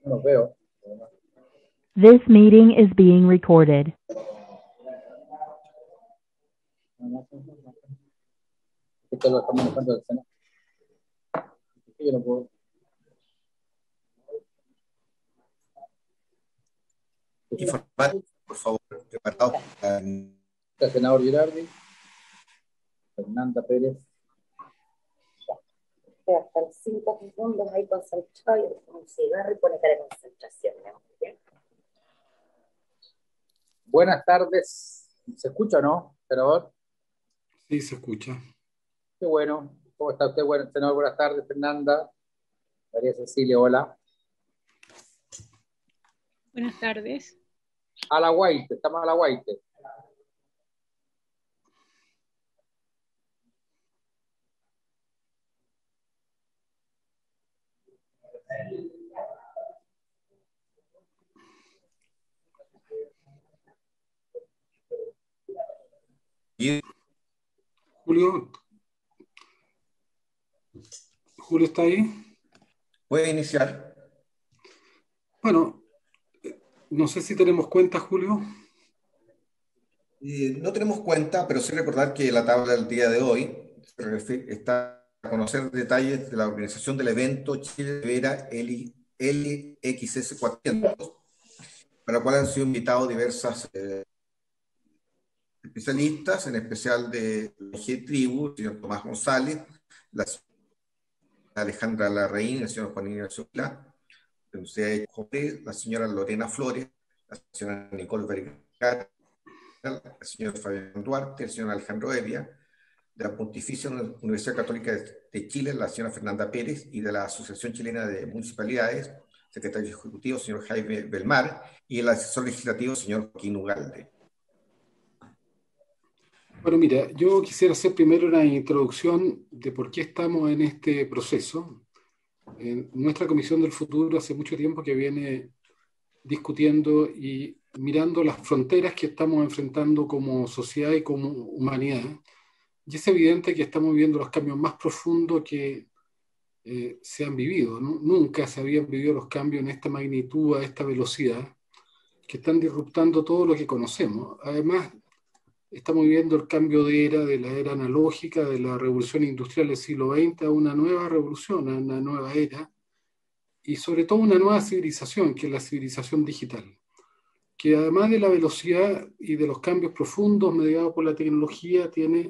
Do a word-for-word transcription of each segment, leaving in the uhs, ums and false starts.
No los veo. This meeting is being recorded. Esto lo estamos dejando del Senado. Yo no puedo. Informar, por favor, preparados. Está el senador Girardi, Fernanda Pérez. Hasta cinco segundos ahí concentrado y un cigarro y pone cara de concentración, ¿no? ¿Bien? Buenas tardes. ¿Se escucha o no, senador? Sí, se escucha. Qué bueno. ¿Cómo está usted, bueno, senador? Buenas tardes, Fernanda. María Cecilia, hola. Buenas tardes. A la Guaite, estamos a la Guaite. Julio, Julio está ahí. ¿Puede iniciar? Bueno, no sé si tenemos cuenta, Julio. Eh, no tenemos cuenta, pero sí recordar que la tabla del día de hoy está a conocer detalles de la organización del evento Chile Libera L X S cuatrocientos, para la cual han sido invitados diversas eh, especialistas, en especial de la G Tribu, el señor Tomás González, la señora Alejandra Larraín, el señor Juan Ignacio Vilá, la señora Lorena Flores, la señora Nicole Vergara, el señor Fabián Duarte, el señor Alejandro Evia, de la Pontificia Universidad Católica de Chile, la señora Fernanda Pérez, y de la Asociación Chilena de Municipalidades, secretario ejecutivo, señor Jaime Belmar, y el asesor legislativo, señor Joaquín Ugalde. Bueno, mira, yo quisiera hacer primero una introducción de por qué estamos en este proceso. En nuestra Comisión del Futuro hace mucho tiempo que viene discutiendo y mirando las fronteras que estamos enfrentando como sociedad y como humanidad. Y es evidente que estamos viviendo los cambios más profundos que eh, se han vivido, ¿no? Nunca se habían vivido los cambios en esta magnitud, a esta velocidad, que están disruptando todo lo que conocemos. Además, estamos viviendo el cambio de era, de la era analógica, de la revolución industrial del siglo veinte a una nueva revolución, a una nueva era, y sobre todo una nueva civilización, que es la civilización digital, que además de la velocidad y de los cambios profundos mediados por la tecnología, tiene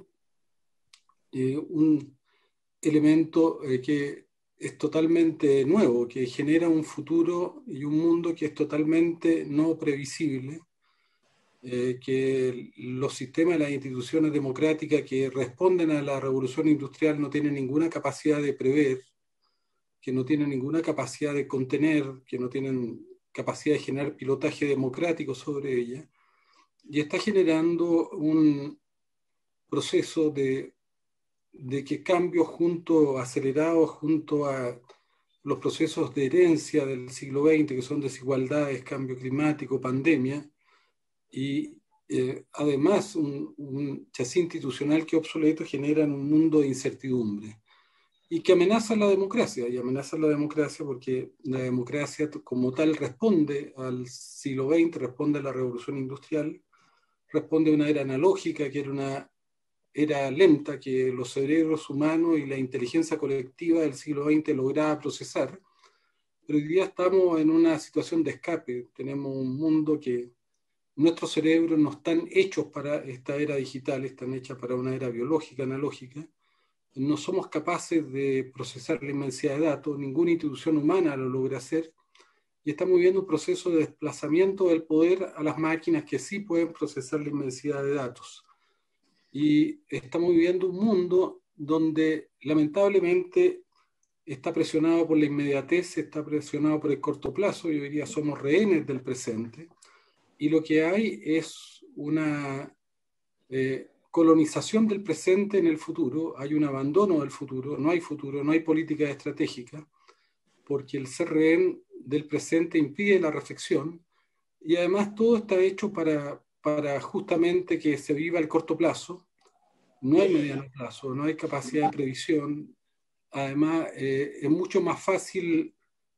eh, un elemento eh, que es totalmente nuevo, que genera un futuro y un mundo que es totalmente no previsible, eh, que los sistemas y las instituciones democráticas que responden a la revolución industrial no tienen ninguna capacidad de prever, que no tienen ninguna capacidad de contener, que no tienen capacidad de generar pilotaje democrático sobre ella, y está generando un proceso de, de que cambios junto, acelerados junto a los procesos de herencia del siglo veinte, que son desigualdades, cambio climático, pandemia, y eh, además un, un chasis institucional que obsoleto generan un mundo de incertidumbre y que amenaza la democracia, y amenaza la democracia porque la democracia como tal responde al siglo veinte, responde a la revolución industrial, responde a una era analógica, que era una era lenta, que los cerebros humanos y la inteligencia colectiva del siglo veinte lograba procesar, pero hoy día estamos en una situación de escape, tenemos un mundo que nuestros cerebros no están hechos para esta era digital, están hechos para una era biológica, analógica. No somos capaces de procesar la inmensidad de datos, ninguna institución humana lo logra hacer, y estamos viviendo un proceso de desplazamiento del poder a las máquinas que sí pueden procesar la inmensidad de datos. Y estamos viviendo un mundo donde lamentablemente está presionado por la inmediatez, está presionado por el corto plazo, y hoy día somos rehenes del presente. Y lo que hay es una eh, colonización del presente en el futuro, hay un abandono del futuro, no hay futuro, no hay política estratégica, porque el ser rehén del presente impide la reflexión, y además todo está hecho para, para justamente que se viva el corto plazo, no hay mediano plazo, no hay capacidad de previsión, además eh, es mucho más fácil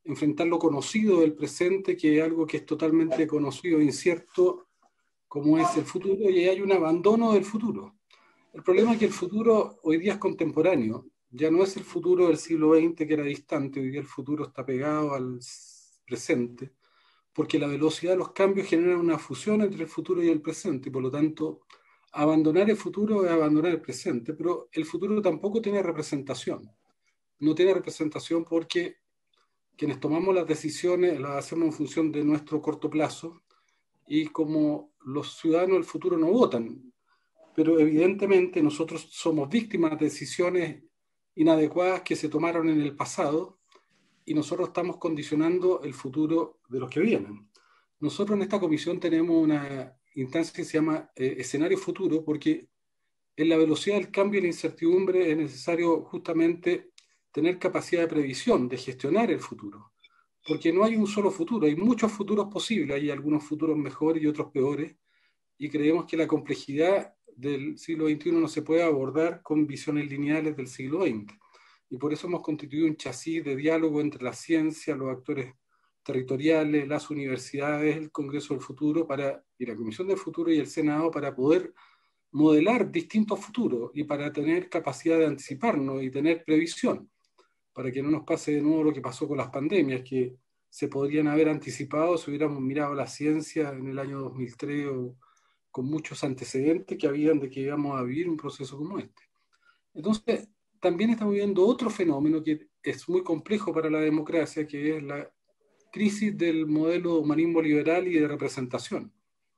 enfrentar lo conocido del presente, que es algo que es totalmente conocido e incierto, como es el futuro, y hay un abandono del futuro. El problema es que el futuro hoy día es contemporáneo, ya no es el futuro del siglo veinte que era distante, hoy día el futuro está pegado al presente, porque la velocidad de los cambios genera una fusión entre el futuro y el presente, y por lo tanto, abandonar el futuro es abandonar el presente, pero el futuro tampoco tiene representación. No tiene representación porque quienes tomamos las decisiones las hacemos en función de nuestro corto plazo, y como los ciudadanos del futuro no votan, pero evidentemente nosotros somos víctimas de decisiones inadecuadas que se tomaron en el pasado, y nosotros estamos condicionando el futuro de los que vienen. Nosotros en esta comisión tenemos una instancia que se llama eh, escenario futuro, porque en la velocidad del cambio y la incertidumbre es necesario justamente tener capacidad de previsión, de gestionar el futuro, porque no hay un solo futuro, hay muchos futuros posibles, hay algunos futuros mejores y otros peores, y creemos que la complejidad del siglo veintiuno no se puede abordar con visiones lineales del siglo veinte. Y por eso hemos constituido un chasis de diálogo entre la ciencia, los actores territoriales, las universidades, el Congreso del Futuro para, y la Comisión del Futuro y el Senado para poder modelar distintos futuros y para tener capacidad de anticiparnos y tener previsión, para que no nos pase de nuevo lo que pasó con las pandemias, que se podrían haber anticipado si hubiéramos mirado la ciencia en el año dos mil tres o con muchos antecedentes que habían de que íbamos a vivir un proceso como este. Entonces, también estamos viendo otro fenómeno que es muy complejo para la democracia, que es la crisis del modelo de humanismo liberal y de representación.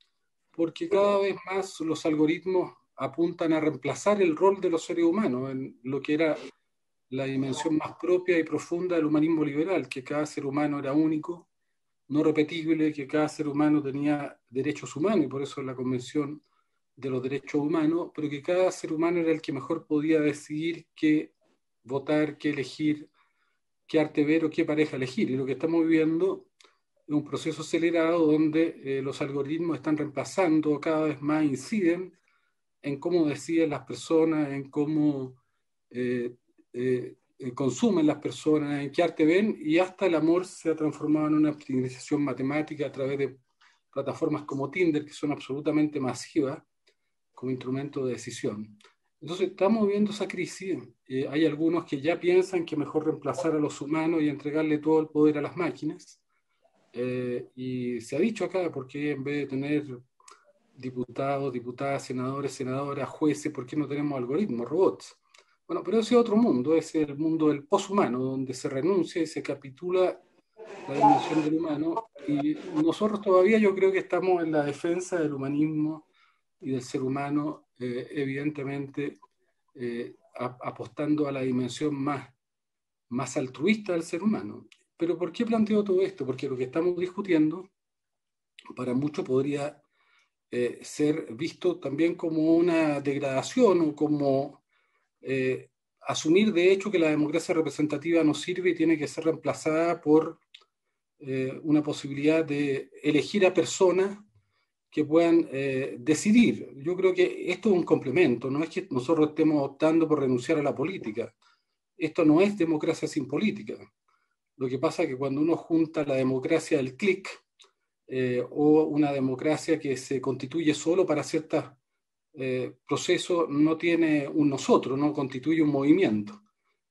Porque cada vez más los algoritmos apuntan a reemplazar el rol de los seres humanos en lo que era la dimensión más propia y profunda del humanismo liberal, que cada ser humano era único, no repetible, que cada ser humano tenía derechos humanos, y por eso es la Convención de los Derechos Humanos, pero que cada ser humano era el que mejor podía decidir qué votar, qué elegir, qué arte ver o qué pareja elegir. Y lo que estamos viviendo es un proceso acelerado donde eh, los algoritmos están reemplazando, cada vez más inciden en cómo deciden las personas, en cómo eh, eh, consumen las personas, en qué arte ven, y hasta el amor se ha transformado en una optimización matemática a través de plataformas como Tinder, que son absolutamente masivas como instrumento de decisión. Entonces estamos viendo esa crisis. Eh, hay algunos que ya piensan que mejor reemplazar a los humanos y entregarle todo el poder a las máquinas. Eh, y se ha dicho acá, porque en vez de tener diputados, diputadas, senadores, senadoras, jueces, ¿por qué no tenemos algoritmos, robots? Bueno, pero ese es otro mundo, es el mundo del poshumano, donde se renuncia y se capitula la dimensión del humano, y nosotros todavía yo creo que estamos en la defensa del humanismo y del ser humano, eh, evidentemente eh, a, apostando a la dimensión más, más altruista del ser humano. Pero ¿por qué planteo todo esto? Porque lo que estamos discutiendo para muchos podría eh, ser visto también como una degradación o como eh, asumir de hecho que la democracia representativa no sirve y tiene que ser reemplazada por eh, una posibilidad de elegir a personas que puedan eh, decidir. Yo creo que esto es un complemento, no es que nosotros estemos optando por renunciar a la política. Esto no es democracia sin política. Lo que pasa es que cuando uno junta la democracia del clic eh, o una democracia que se constituye solo para ciertos eh, procesos, no tiene un nosotros, no constituye un movimiento.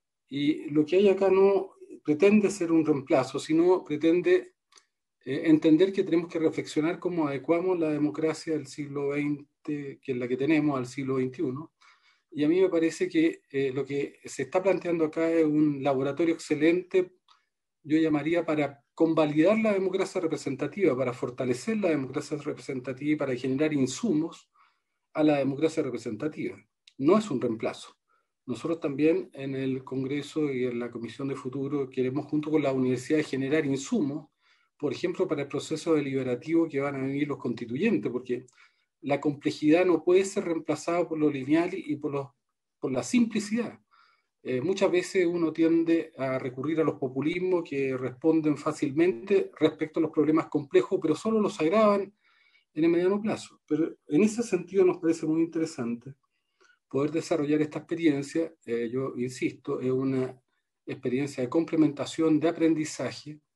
Y lo que hay acá no pretende ser un reemplazo, sino pretende eh, entender que tenemos que reflexionar cómo adecuamos la democracia del siglo veinte, que es la que tenemos, al siglo veintiuno. Y a mí me parece que eh, lo que se está planteando acá es un laboratorio excelente, yo llamaría, para convalidar la democracia representativa, para fortalecer la democracia representativa y para generar insumos a la democracia representativa. No es un reemplazo. Nosotros también en el Congreso y en la Comisión de Futuro queremos, junto con la universidad, generar insumos, por ejemplo, para el proceso deliberativo que van a vivir los constituyentes, porque la complejidad no puede ser reemplazada por lo lineal y por, los, por la simplicidad. Eh, muchas veces uno tiende a recurrir a los populismos que responden fácilmente respecto a los problemas complejos, pero solo los agravan en el mediano plazo. Pero en ese sentido nos parece muy interesante poder desarrollar esta experiencia. Eh, yo insisto, es una experiencia de complementación, de aprendizaje,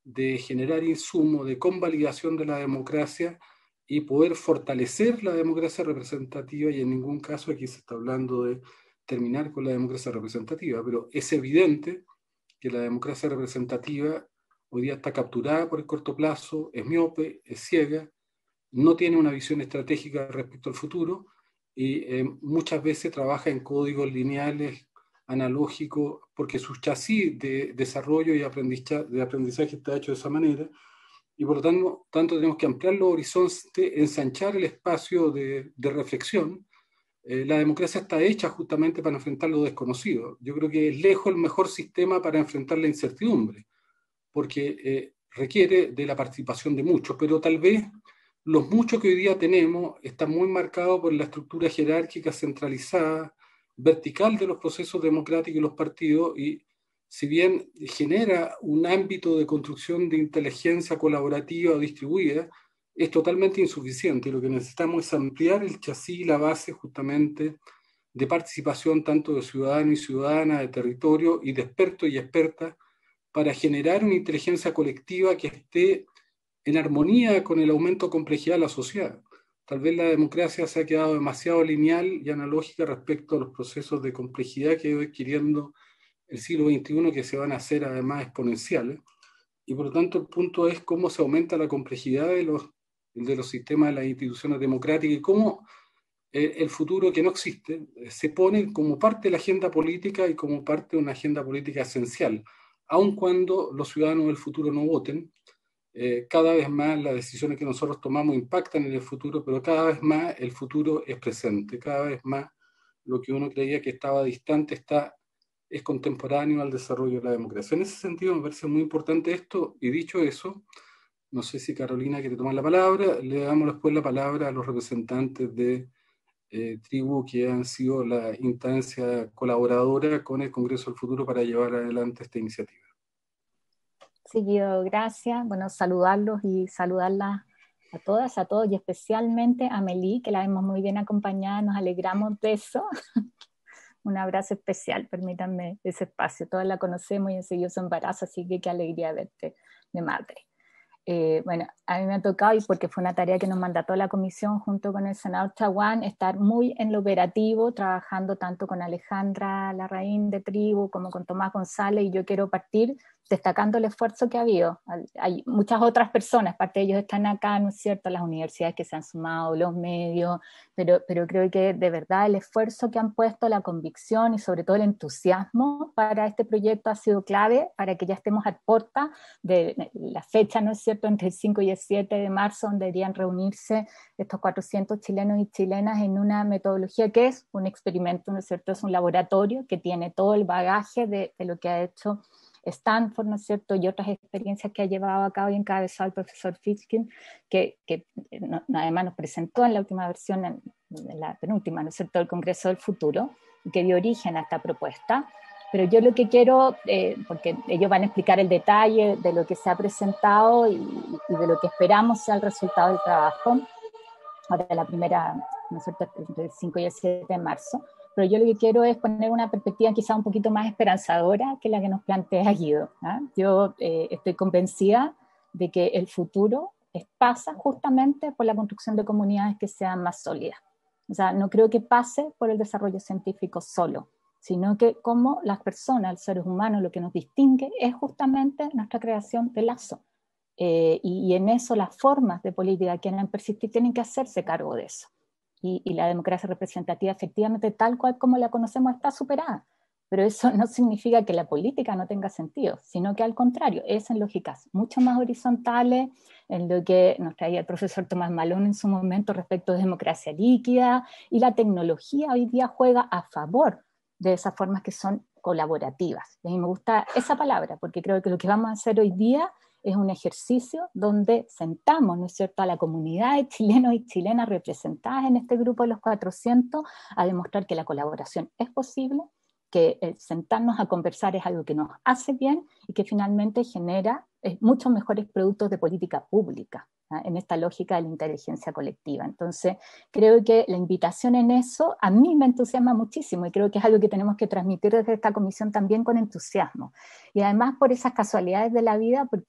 de generar insumo, de convalidación de la democracia y poder fortalecer la democracia representativa, y en ningún caso aquí se está hablando de terminar con la democracia representativa, pero es evidente que la democracia representativa hoy día está capturada por el corto plazo, es miope, es ciega, no tiene una visión estratégica respecto al futuro y eh, muchas veces trabaja en códigos lineales, analógicos, porque su chasis de desarrollo y aprendizaje, de aprendizaje está hecho de esa manera, y por lo tanto, tanto tenemos que ampliar los horizontes, ensanchar el espacio de, de reflexión. Eh, la democracia está hecha justamente para enfrentar lo desconocido. Yo creo que es lejos el mejor sistema para enfrentar la incertidumbre, porque eh, requiere de la participación de muchos, pero tal vez los muchos que hoy día tenemos están muy marcados por la estructura jerárquica centralizada, vertical de los procesos democráticos y los partidos, y si bien genera un ámbito de construcción de inteligencia colaborativa o distribuida, es totalmente insuficiente. Lo que necesitamos es ampliar el chasis y la base justamente de participación tanto de ciudadanos y ciudadanas, de territorio y de expertos y expertas, para generar una inteligencia colectiva que esté en armonía con el aumento de complejidad de la sociedad. Tal vez la democracia se ha quedado demasiado lineal y analógica respecto a los procesos de complejidad que va adquiriendo el siglo veintiuno, que se van a hacer además exponenciales, y por lo tanto el punto es cómo se aumenta la complejidad de los, de los sistemas de las instituciones democráticas y cómo eh, el futuro que no existe eh, se pone como parte de la agenda política y como parte de una agenda política esencial, aun cuando los ciudadanos del futuro no voten. Eh, cada vez más las decisiones que nosotros tomamos impactan en el futuro, pero cada vez más el futuro es presente, cada vez más lo que uno creía que estaba distante está es contemporáneo al desarrollo de la democracia. En ese sentido me parece muy importante esto, y dicho eso, no sé si Carolina quiere tomar la palabra, le damos después la palabra a los representantes de eh, Tribu, que han sido la instancia colaboradora con el Congreso del Futuro para llevar adelante esta iniciativa. Seguido, gracias. Bueno, saludarlos y saludarlas a todas, a todos, y especialmente a Meli, que la vemos muy bien acompañada, nos alegramos de eso. Un abrazo especial, permítanme ese espacio. Todas la conocemos y enseguida su embarazo, así que qué alegría verte de madre. Eh, bueno, a mí me ha tocado, y porque fue una tarea que nos mandató la comisión junto con el senador Chaguán, estar muy en lo operativo, trabajando tanto con Alejandra Larraín de Tribu como con Tomás González, y yo quiero partir destacando el esfuerzo que ha habido. Hay muchas otras personas, parte de ellos están acá, ¿no es cierto?, las universidades que se han sumado, los medios, pero, pero creo que de verdad el esfuerzo que han puesto, la convicción y sobre todo el entusiasmo para este proyecto ha sido clave para que ya estemos a puerta de la fecha, ¿no es cierto?, entre el cinco y el siete de marzo, donde deberían reunirse estos cuatrocientos chilenos y chilenas en una metodología que es un experimento, ¿no es cierto?, es un laboratorio que tiene todo el bagaje de, de lo que ha hecho Stanford, ¿no es cierto?, y otras experiencias que ha llevado a cabo y encabezado el profesor Fishkin, que, que no, además nos presentó en la última versión, en, en la penúltima, ¿no es cierto?, del Congreso del Futuro, y que dio origen a esta propuesta. Pero yo lo que quiero, eh, porque ellos van a explicar el detalle de lo que se ha presentado y, y de lo que esperamos sea el resultado del trabajo, ahora la primera, ¿no es cierto?, entre el cinco y el siete de marzo, pero yo lo que quiero es poner una perspectiva quizá un poquito más esperanzadora que la que nos plantea Guido, ¿eh? Yo eh, estoy convencida de que el futuro es, pasa justamente por la construcción de comunidades que sean más sólidas. O sea, no creo que pase por el desarrollo científico solo, sino que como las personas, los seres humanos, lo que nos distingue es justamente nuestra creación de lazo. Eh, y, y en eso las formas de política que quieren persistir tienen que hacerse cargo de eso. Y, y la democracia representativa efectivamente tal cual como la conocemos está superada, pero eso no significa que la política no tenga sentido, sino que al contrario, es en lógicas mucho más horizontales, en lo que nos traía el profesor Tomás Malón en su momento respecto de democracia líquida, y la tecnología hoy día juega a favor de esas formas que son colaborativas. Y a mí me gusta esa palabra, porque creo que lo que vamos a hacer hoy día es un ejercicio donde sentamos, ¿no es cierto?, a la comunidad de chilenos y chilenas representadas en este grupo de los cuatrocientos a demostrar que la colaboración es posible, que el sentarnos a conversar es algo que nos hace bien y que finalmente genera eh, muchos mejores productos de política pública, ¿eh?, en esta lógica de la inteligencia colectiva. Entonces, creo que la invitación en eso a mí me entusiasma muchísimo y creo que es algo que tenemos que transmitir desde esta comisión también con entusiasmo. Y además por esas casualidades de la vida, porque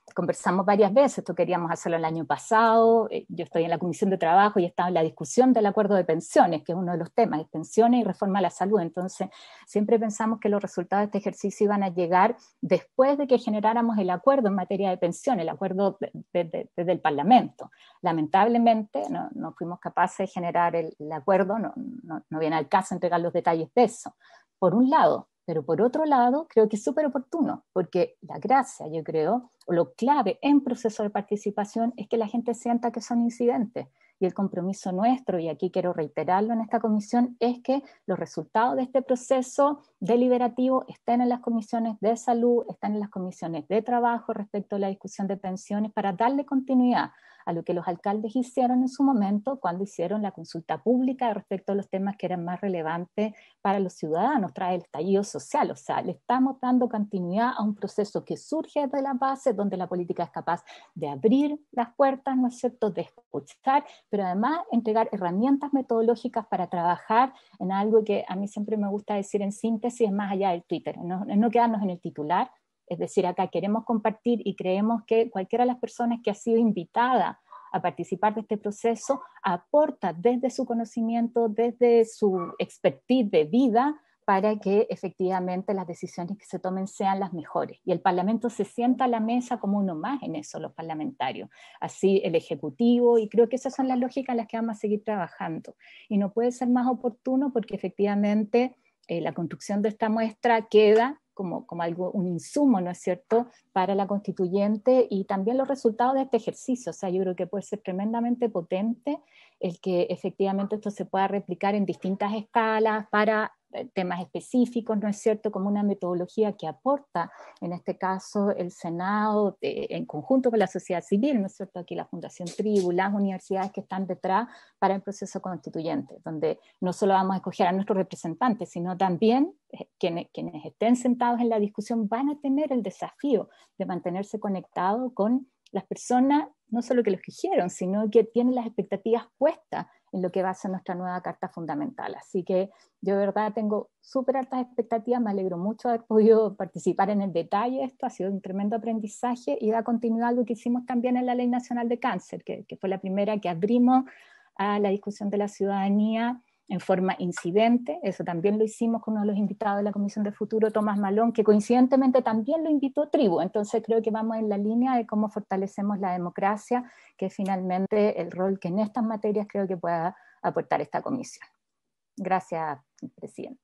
conversamos varias veces, esto queríamos hacerlo el año pasado, yo estoy en la Comisión de Trabajo y estaba en la discusión del acuerdo de pensiones, que es uno de los temas, pensiones y reforma a la salud. Entonces siempre pensamos que los resultados de este ejercicio iban a llegar después de que generáramos el acuerdo en materia de pensiones, el acuerdo desde de, de, el Parlamento. Lamentablemente no, no fuimos capaces de generar el, el acuerdo, no, no, no viene al caso entregar los detalles de eso, por un lado. Pero por otro lado, creo que es súper oportuno, porque la gracia, yo creo, o lo clave en proceso de participación es que la gente sienta que son incidentes. Y el compromiso nuestro, y aquí quiero reiterarlo en esta comisión, es que los resultados de este proceso deliberativo estén en las comisiones de salud, estén en las comisiones de trabajo respecto a la discusión de pensiones, para darle continuidad a lo que los alcaldes hicieron en su momento cuando hicieron la consulta pública respecto a los temas que eran más relevantes para los ciudadanos, tras el estallido social. O sea, le estamos dando continuidad a un proceso que surge desde la base, donde la política es capaz de abrir las puertas, ¿no es cierto?, de escuchar, pero además entregar herramientas metodológicas para trabajar en algo que a mí siempre me gusta decir en síntesis, es más allá del Twitter, no, no quedarnos en el titular. Es decir, acá queremos compartir y creemos que cualquiera de las personas que ha sido invitada a participar de este proceso aporta desde su conocimiento, desde su expertise de vida, para que efectivamente las decisiones que se tomen sean las mejores. Y el Parlamento se sienta a la mesa como uno más en eso, los parlamentarios. Así el Ejecutivo, y creo que esas son las lógicas en las que vamos a seguir trabajando. Y no puede ser más oportuno porque efectivamente eh, la construcción de esta muestra queda Como, como algo, un insumo, ¿no es cierto?, para la constituyente, y también los resultados de este ejercicio. O sea, yo creo que puede ser tremendamente potente el que efectivamente esto se pueda replicar en distintas escalas para temas específicos, ¿no es cierto?, como una metodología que aporta, en este caso, el Senado, eh, en conjunto con la sociedad civil, ¿no es cierto?, aquí la Fundación Tribu, las universidades que están detrás para el proceso constituyente, donde no solo vamos a escoger a nuestros representantes, sino también eh, quienes, quienes estén sentados en la discusión van a tener el desafío de mantenerse conectados con las personas, no solo que lo escogieron, sino que tienen las expectativas puestas en lo que va a ser nuestra nueva Carta Fundamental. Así que yo de verdad tengo súper altas expectativas, me alegro mucho de haber podido participar en el detalle de esto, ha sido un tremendo aprendizaje y da continuidad a algo que hicimos también en la Ley Nacional de Cáncer, que, que fue la primera que abrimos a la discusión de la ciudadanía en forma incidente. Eso también lo hicimos con uno de los invitados de la Comisión de Futuro, Tomás Malón, que coincidentemente también lo invitó Tribu. Entonces creo que vamos en la línea de cómo fortalecemos la democracia, que es finalmente el rol que en estas materias creo que pueda aportar esta comisión. Gracias, presidente.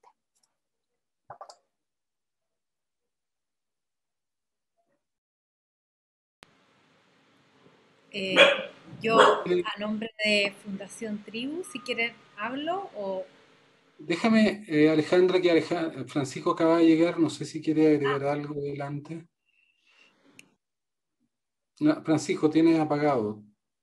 Eh, yo, a nombre de Fundación Tribu, si quieres, hablo o... Déjame, eh, Alejandra, que Alejandra, Francisco acaba de llegar, no sé si quiere agregar ah. algo adelante. No, Francisco, tienes apagado.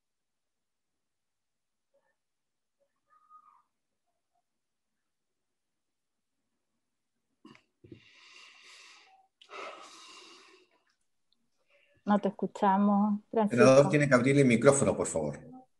No te escuchamos, Francisco. El senador tiene que abrir el micrófono, por favor.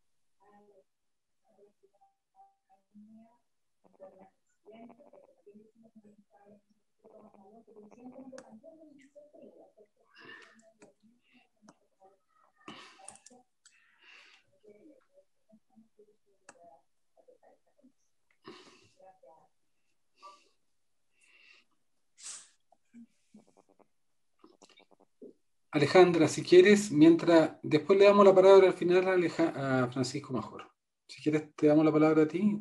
Alejandra, si quieres, mientras después le damos la palabra al final a, Aleja, a Francisco mejor. Si quieres, te damos la palabra a ti.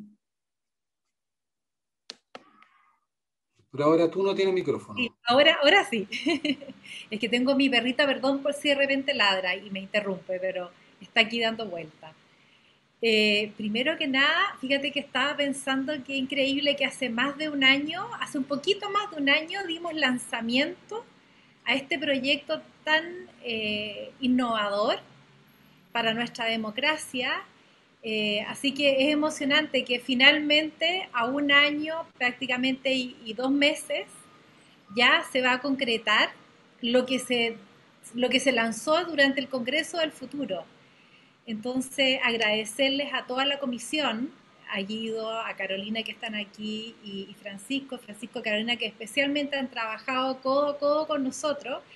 Pero ahora tú no tienes micrófono. Sí, ahora, ahora sí. Es que tengo mi perrita, perdón por si de repente ladra y me interrumpe, pero está aquí dando vuelta. Eh, primero que nada, fíjate que estaba pensando que increíble que hace más de un año, hace un poquito más de un año, dimos lanzamiento a este proyecto tan eh, innovador para nuestra democracia. Eh, así que es emocionante que finalmente a un año prácticamente y, y dos meses ya se va a concretar lo que se, lo que se lanzó durante el Congreso del Futuro. Entonces agradecerles a toda la comisión, a Guido, a Carolina que están aquí y, y Francisco, Francisco y Carolina que especialmente han trabajado codo a codo con nosotros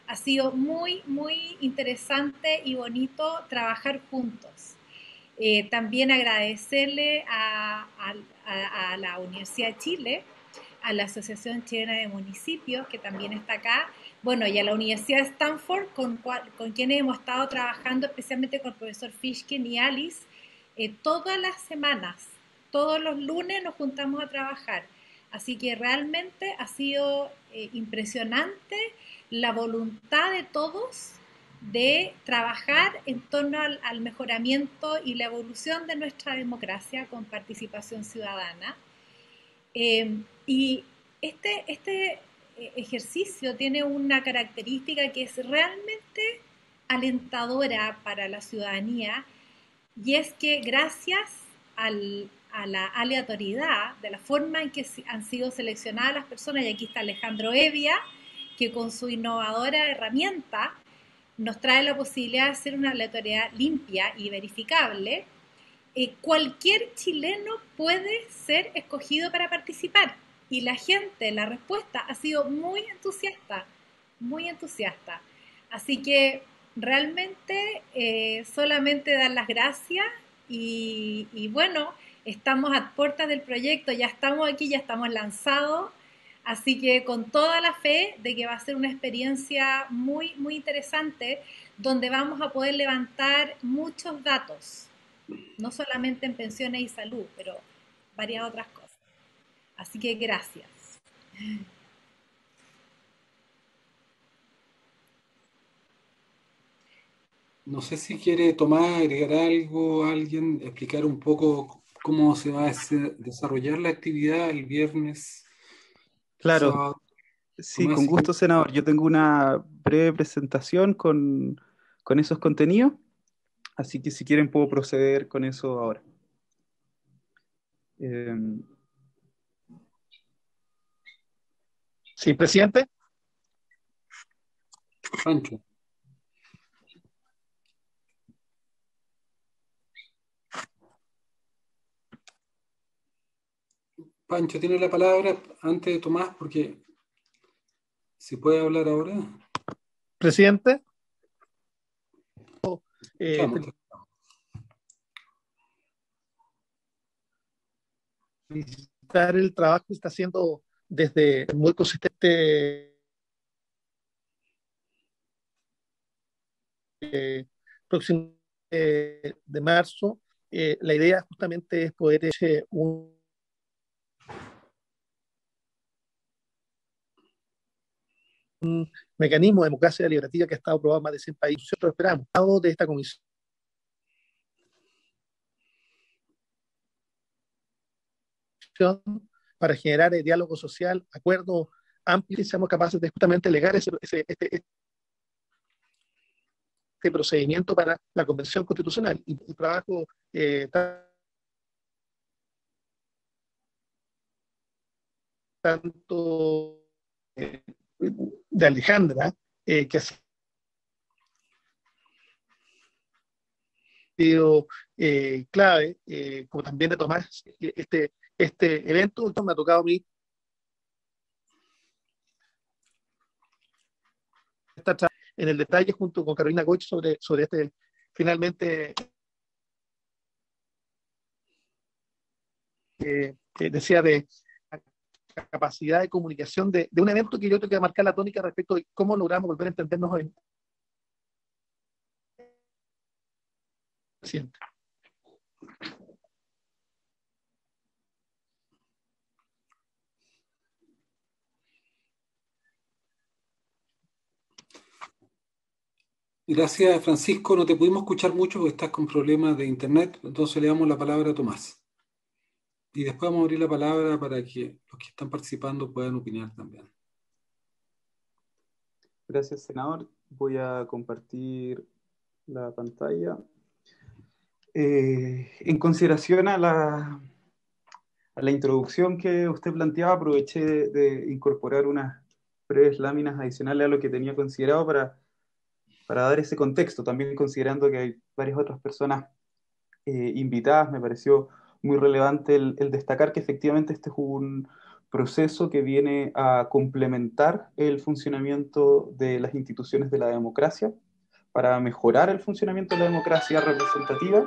Ha sido muy, muy interesante y bonito trabajar juntos. Eh, también agradecerle a, a, a la Universidad de Chile, a la Asociación Chilena de Municipios, que también está acá, bueno, y a la Universidad de Stanford, con, con quienes hemos estado trabajando, especialmente con el profesor Fishkin y Alice, eh, todas las semanas, todos los lunes nos juntamos a trabajar. Así que realmente ha sido eh, impresionante la voluntad de todos de trabajar en torno al, al mejoramiento y la evolución de nuestra democracia con participación ciudadana. Eh, y este, este ejercicio tiene una característica que es realmente alentadora para la ciudadanía, y es que gracias al, a la aleatoriedad de la forma en que han sido seleccionadas las personas, y aquí está Alejandro Evia, que con su innovadora herramienta nos trae la posibilidad de hacer una aleatoriedad limpia y verificable, eh, cualquier chileno puede ser escogido para participar. Y la gente, la respuesta ha sido muy entusiasta, muy entusiasta. Así que realmente eh, solamente dar las gracias y, y bueno, estamos a puertas del proyecto, ya estamos aquí, ya estamos lanzados. Así que con toda la fe de que va a ser una experiencia muy, muy interesante, donde vamos a poder levantar muchos datos, no solamente en pensiones y salud, pero varias otras cosas. Así que gracias. No sé si quiere tomar, agregar algo, alguien, explicar un poco cómo se va a desarrollar la actividad el viernes. Claro, sábado. sí, Tomás, con si gusto, senador. Yo tengo una breve presentación con, con esos contenidos, así que si quieren puedo proceder con eso ahora. Eh, Sí, presidente. Pancho. Pancho tiene la palabra antes de Tomás, porque si puede hablar ahora. Presidente. Eh, Vamos. felicitar el trabajo que está haciendo desde muy consistente eh, próximo eh, de marzo. Eh, la idea justamente es poder hacer un un mecanismo de democracia deliberativa que ha estado aprobado en más de cien países. Nosotros esperamos de esta comisión para generar el diálogo social, acuerdo amplio, y seamos capaces de justamente legar ese, ese, este, este procedimiento para la Convención Constitucional. Y el trabajo eh, tanto eh, de Alejandra, eh, que ha sido eh, clave, eh, como también de Tomás, este, este evento. Me ha tocado a mí estar en el detalle junto con Carolina Goich sobre, sobre este, finalmente, eh, eh, decía de la capacidad de comunicación de, de un evento que yo tengo que marcar la tónica respecto de cómo logramos volver a entendernos hoy. Presidente. Gracias, Francisco. No te pudimos escuchar mucho porque estás con problemas de internet, entonces le damos la palabra a Tomás. Y después vamos a abrir la palabra para que los que están participando puedan opinar también. Gracias, senador. Voy a compartir la pantalla. Eh, en consideración a la, a la introducción que usted planteaba, aproveché de, de incorporar unas breves láminas adicionales a lo que tenía considerado para, para dar ese contexto, también considerando que hay varias otras personas eh, invitadas. Me pareció muy relevante el, el destacar que efectivamente este es un proceso que viene a complementar el funcionamiento de las instituciones de la democracia, para mejorar el funcionamiento de la democracia representativa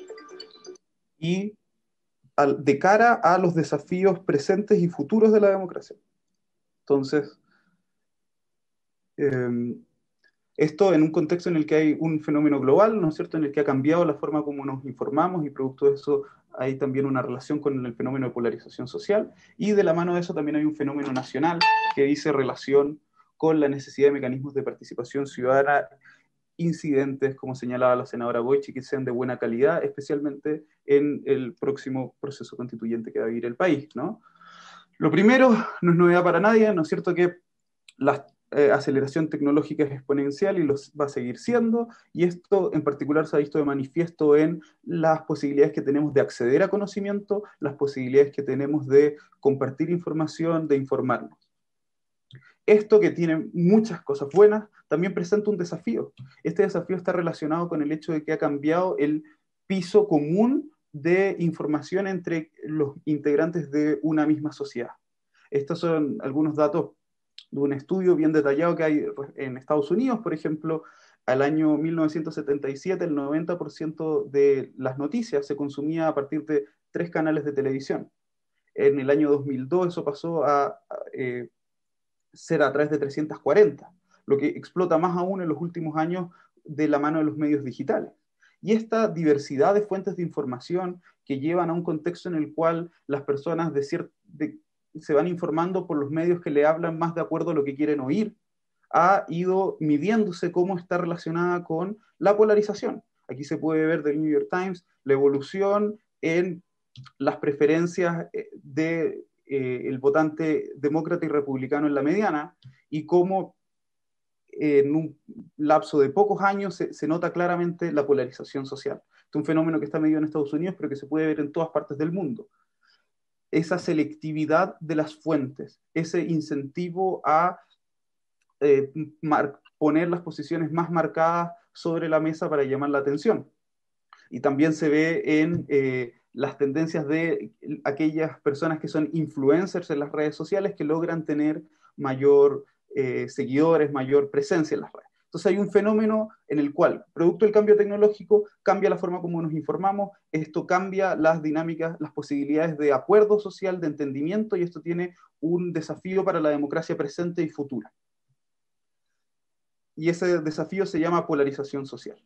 y al, de cara a los desafíos presentes y futuros de la democracia. Entonces, eh, esto en un contexto en el que hay un fenómeno global, ¿no es cierto?, en el que ha cambiado la forma como nos informamos, y producto de eso hay también una relación con el fenómeno de polarización social, y de la mano de eso también hay un fenómeno nacional que dice relación con la necesidad de mecanismos de participación ciudadana incidentes, como señalaba la senadora Boich, que sean de buena calidad, especialmente en el próximo proceso constituyente que va a vivir el país, ¿no? Lo primero, no es novedad para nadie, ¿no es cierto?, que la eh, aceleración tecnológica es exponencial y lo va a seguir siendo, y esto en particular se ha visto de manifiesto en las posibilidades que tenemos de acceder a conocimiento, las posibilidades que tenemos de compartir información, de informarnos. Esto, que tiene muchas cosas buenas, también presenta un desafío. Este desafío está relacionado con el hecho de que ha cambiado el piso común de información entre los integrantes de una misma sociedad. Estos son algunos datos de un estudio bien detallado que hay en Estados Unidos. Por ejemplo, al año mil novecientos setenta y siete, el noventa por ciento de las noticias se consumía a partir de tres canales de televisión. En el año dos mil dos eso pasó a... a eh, ser a través de trescientos cuarenta, lo que explota más aún en los últimos años de la mano de los medios digitales. Y esta diversidad de fuentes de información que llevan a un contexto en el cual las personas de cier- de, se van informando por los medios que le hablan más de acuerdo a lo que quieren oír, ha ido midiéndose cómo está relacionada con la polarización. Aquí se puede ver del New York Times la evolución en las preferencias de Eh, el votante demócrata y republicano en la mediana, y cómo eh, en un lapso de pocos años se, se nota claramente la polarización social. Este es un fenómeno que está medido en Estados Unidos, pero que se puede ver en todas partes del mundo. Esa selectividad de las fuentes, ese incentivo a eh, mar- poner las posiciones más marcadas sobre la mesa para llamar la atención. Y también se ve en eh, las tendencias de aquellas personas que son influencers en las redes sociales, que logran tener mayor eh, seguidores, mayor presencia en las redes. Entonces hay un fenómeno en el cual, producto del cambio tecnológico, cambia la forma como nos informamos, esto cambia las dinámicas, las posibilidades de acuerdo social, de entendimiento, y esto tiene un desafío para la democracia presente y futura. Y ese desafío se llama polarización social.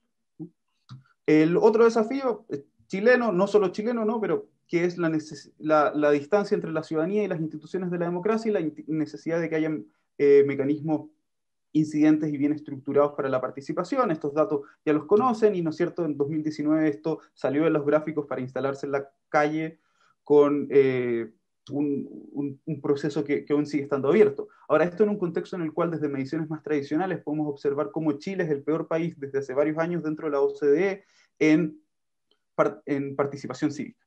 El otro desafío chileno, no solo chileno, ¿no?, pero que es la, la, la distancia entre la ciudadanía y las instituciones de la democracia, y la necesidad de que haya eh, mecanismos incidentes y bien estructurados para la participación. Estos datos ya los conocen, y, ¿no es cierto?, en dos mil diecinueve esto salió en los gráficos para instalarse en la calle con eh, un, un, un proceso que, que aún sigue estando abierto. Ahora, esto en un contexto en el cual desde mediciones más tradicionales podemos observar cómo Chile es el peor país desde hace varios años dentro de la O C D E en, en participación cívica.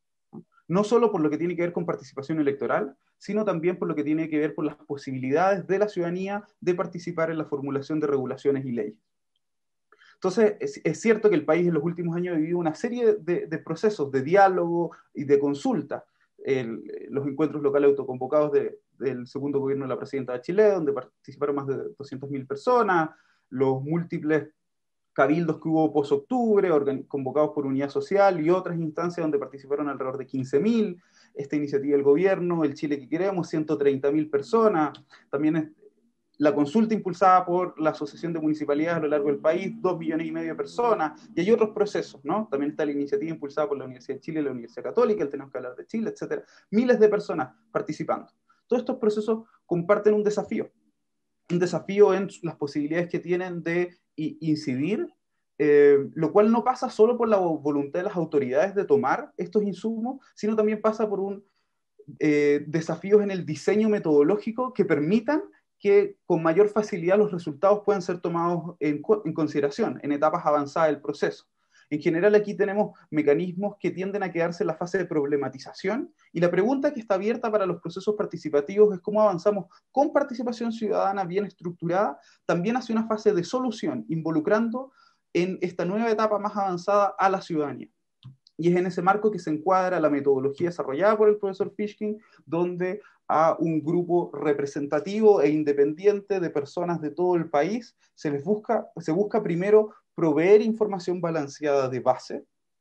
No solo por lo que tiene que ver con participación electoral, sino también por lo que tiene que ver con las posibilidades de la ciudadanía de participar en la formulación de regulaciones y leyes. Entonces, es, es cierto que el país en los últimos años ha vivido una serie de, de procesos de diálogo y de consulta. El, los encuentros locales autoconvocados de, del segundo gobierno de la presidenta de Chile, donde participaron más de doscientas mil personas, los múltiples cabildos que hubo post-octubre, convocados por Unidad Social, y otras instancias donde participaron alrededor de quince mil, esta iniciativa del gobierno, el Chile que queremos, ciento treinta mil personas, también es la consulta impulsada por la Asociación de Municipalidades a lo largo del país, dos millones y medio de personas, y hay otros procesos, ¿no? También está la iniciativa impulsada por la Universidad de Chile, la Universidad Católica, el Tenemos que Hablar de Chile, etcétera. Miles de personas participando. Todos estos procesos comparten un desafío, un desafío en las posibilidades que tienen de incidir, eh, lo cual no pasa solo por la voluntad de las autoridades de tomar estos insumos, sino también pasa por un eh, desafíos en el diseño metodológico que permitan que con mayor facilidad los resultados puedan ser tomados en, en consideración en etapas avanzadas del proceso. En general, aquí tenemos mecanismos que tienden a quedarse en la fase de problematización, y la pregunta que está abierta para los procesos participativos es cómo avanzamos con participación ciudadana bien estructurada también hacia una fase de solución, involucrando en esta nueva etapa más avanzada a la ciudadanía. y es en ese marco que se encuadra la metodología desarrollada por el profesor Fishkin, donde a un grupo representativo e independiente de personas de todo el país se les busca, se busca primero proveer información balanceada de base,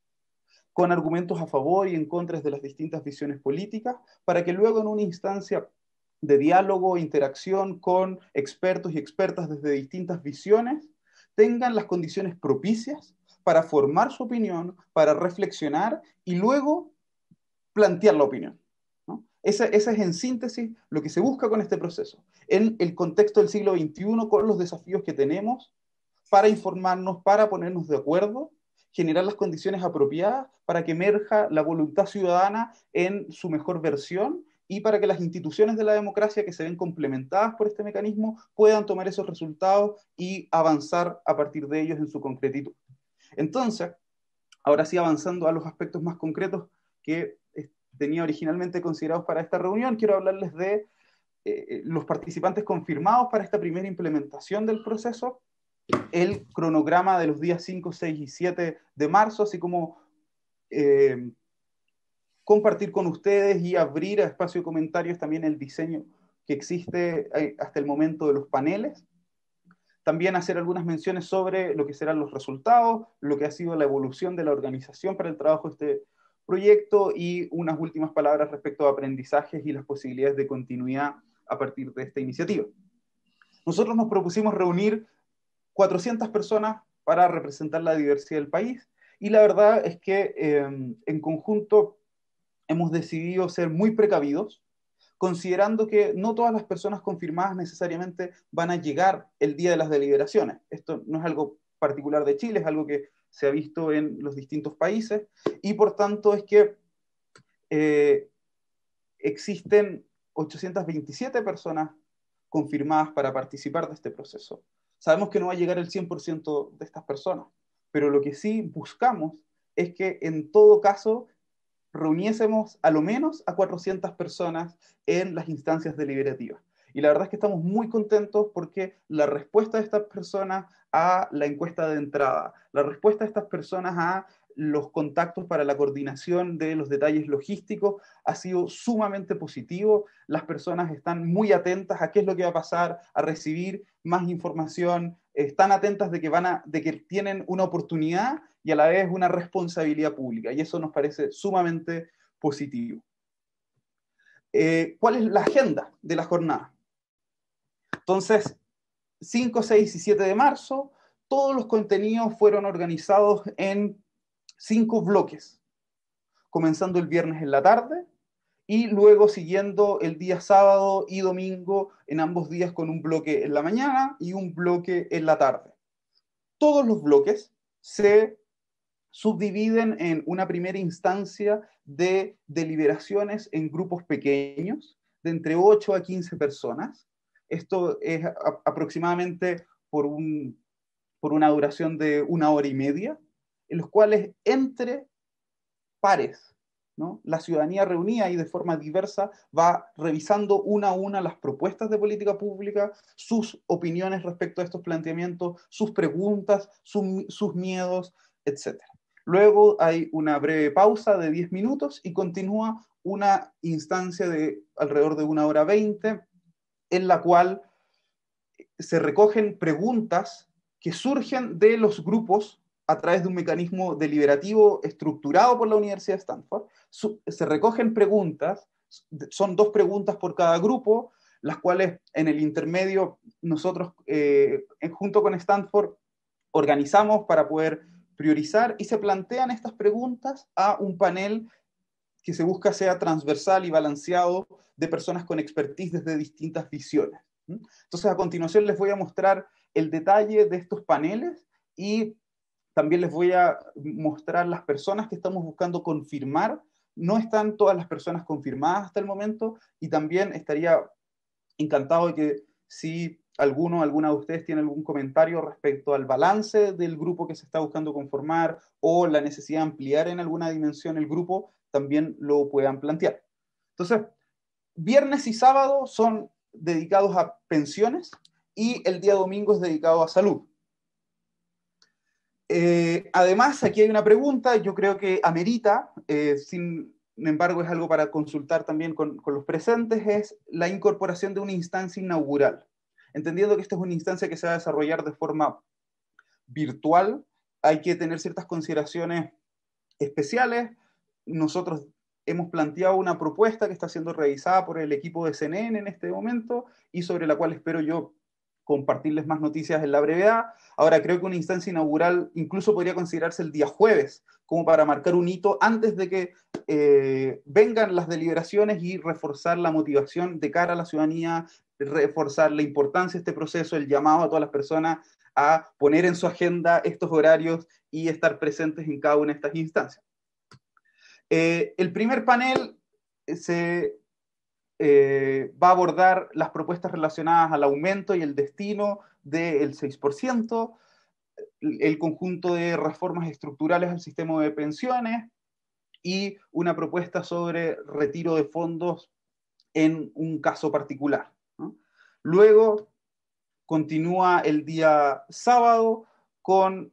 con argumentos a favor y en contra de las distintas visiones políticas, para que luego en una instancia de diálogo, interacción con expertos y expertas desde distintas visiones, tengan las condiciones propicias para formar su opinión, para reflexionar y luego plantear la opinión, ¿no? Ese, ese es en síntesis lo que se busca con este proceso, en el contexto del siglo veintiuno, con los desafíos que tenemos para informarnos, para ponernos de acuerdo, generar las condiciones apropiadas para que emerja la voluntad ciudadana en su mejor versión y para que las instituciones de la democracia que se ven complementadas por este mecanismo puedan tomar esos resultados y avanzar a partir de ellos en su concretitud. Entonces, ahora sí avanzando a los aspectos más concretos que tenía originalmente considerados para esta reunión, quiero hablarles de eh, los participantes confirmados para esta primera implementación del proceso, el cronograma de los días cinco, seis y siete de marzo, así como eh, compartir con ustedes y abrir a espacio de comentarios también el diseño que existe hasta el momento de los paneles. También hacer algunas menciones sobre lo que serán los resultados, lo que ha sido la evolución de la organización para el trabajo de este proyecto y unas últimas palabras respecto a aprendizajes y las posibilidades de continuidad a partir de esta iniciativa. Nosotros nos propusimos reunir cuatrocientas personas para representar la diversidad del país y la verdad es que eh, en conjunto hemos decidido ser muy precavidos, considerando que no todas las personas confirmadas necesariamente van a llegar el día de las deliberaciones. Esto no es algo particular de Chile, es algo que se ha visto en los distintos países, y por tanto es que eh, existen ochocientas veintisiete personas confirmadas para participar de este proceso. Sabemos que no va a llegar el cien por ciento de estas personas, pero lo que sí buscamos es que en todo caso reuniésemos a lo menos a cuatrocientas personas en las instancias deliberativas. Y la verdad es que estamos muy contentos porque la respuesta de estas personas a la encuesta de entrada, la respuesta de estas personas a los contactos para la coordinación de los detalles logísticos ha sido sumamente positivo. Las personas están muy atentas a qué es lo que va a pasar, a recibir más información, están atentas de que, van a, de que tienen una oportunidad y a la vez una responsabilidad pública, y eso nos parece sumamente positivo. Eh, ¿Cuál es la agenda de la jornada? Entonces, cinco, seis y siete de marzo, todos los contenidos fueron organizados en cinco bloques, comenzando el viernes en la tarde y luego siguiendo el día sábado y domingo, en ambos días con un bloque en la mañana y un bloque en la tarde. Todos los bloques se subdividen en una primera instancia de deliberaciones en grupos pequeños, de entre ocho a quince personas. Esto es a, aproximadamente por, un, por una duración de una hora y media, en los cuales entre pares, ¿no?, la ciudadanía reunida y de forma diversa va revisando una a una las propuestas de política pública, sus opiniones respecto a estos planteamientos, sus preguntas, su, sus miedos, etcétera. Luego hay una breve pausa de diez minutos y continúa una instancia de alrededor de una hora veinte, en la cual se recogen preguntas que surgen de los grupos a través de un mecanismo deliberativo estructurado por la Universidad de Stanford. Se recogen preguntas, son dos preguntas por cada grupo, las cuales en el intermedio nosotros, eh, junto con Stanford, organizamos para poder priorizar, y se plantean estas preguntas a un panel que se busca sea transversal y balanceado de personas con expertise desde distintas visiones. Entonces, a continuación les voy a mostrar el detalle de estos paneles y también les voy a mostrar las personas que estamos buscando confirmar. No están todas las personas confirmadas hasta el momento, y también estaría encantado de que si alguno, alguna de ustedes tiene algún comentario respecto al balance del grupo que se está buscando conformar o la necesidad de ampliar en alguna dimensión el grupo, también lo puedan plantear. Entonces, viernes y sábado son dedicados a pensiones y el día domingo es dedicado a salud. Eh, además, aquí hay una pregunta, yo creo que amerita, eh, sin embargo es algo para consultar también con, con los presentes, es la incorporación de una instancia inaugural. Entendiendo que esta es una instancia que se va a desarrollar de forma virtual, hay que tener ciertas consideraciones especiales. Nosotros hemos planteado una propuesta que está siendo revisada por el equipo de C N N en este momento y sobre la cual espero yo compartirles más noticias en la brevedad. Ahora, creo que una instancia inaugural incluso podría considerarse el día jueves, como para marcar un hito antes de que eh, vengan las deliberaciones y reforzar la motivación de cara a la ciudadanía, reforzar la importancia de este proceso, el llamado a todas las personas a poner en su agenda estos horarios y estar presentes en cada una de estas instancias. Eh, el primer panel se eh, va a abordar las propuestas relacionadas al aumento y el destino del seis por ciento, el conjunto de reformas estructurales al sistema de pensiones y una propuesta sobre retiro de fondos en un caso particular, ¿no? Luego continúa el día sábado con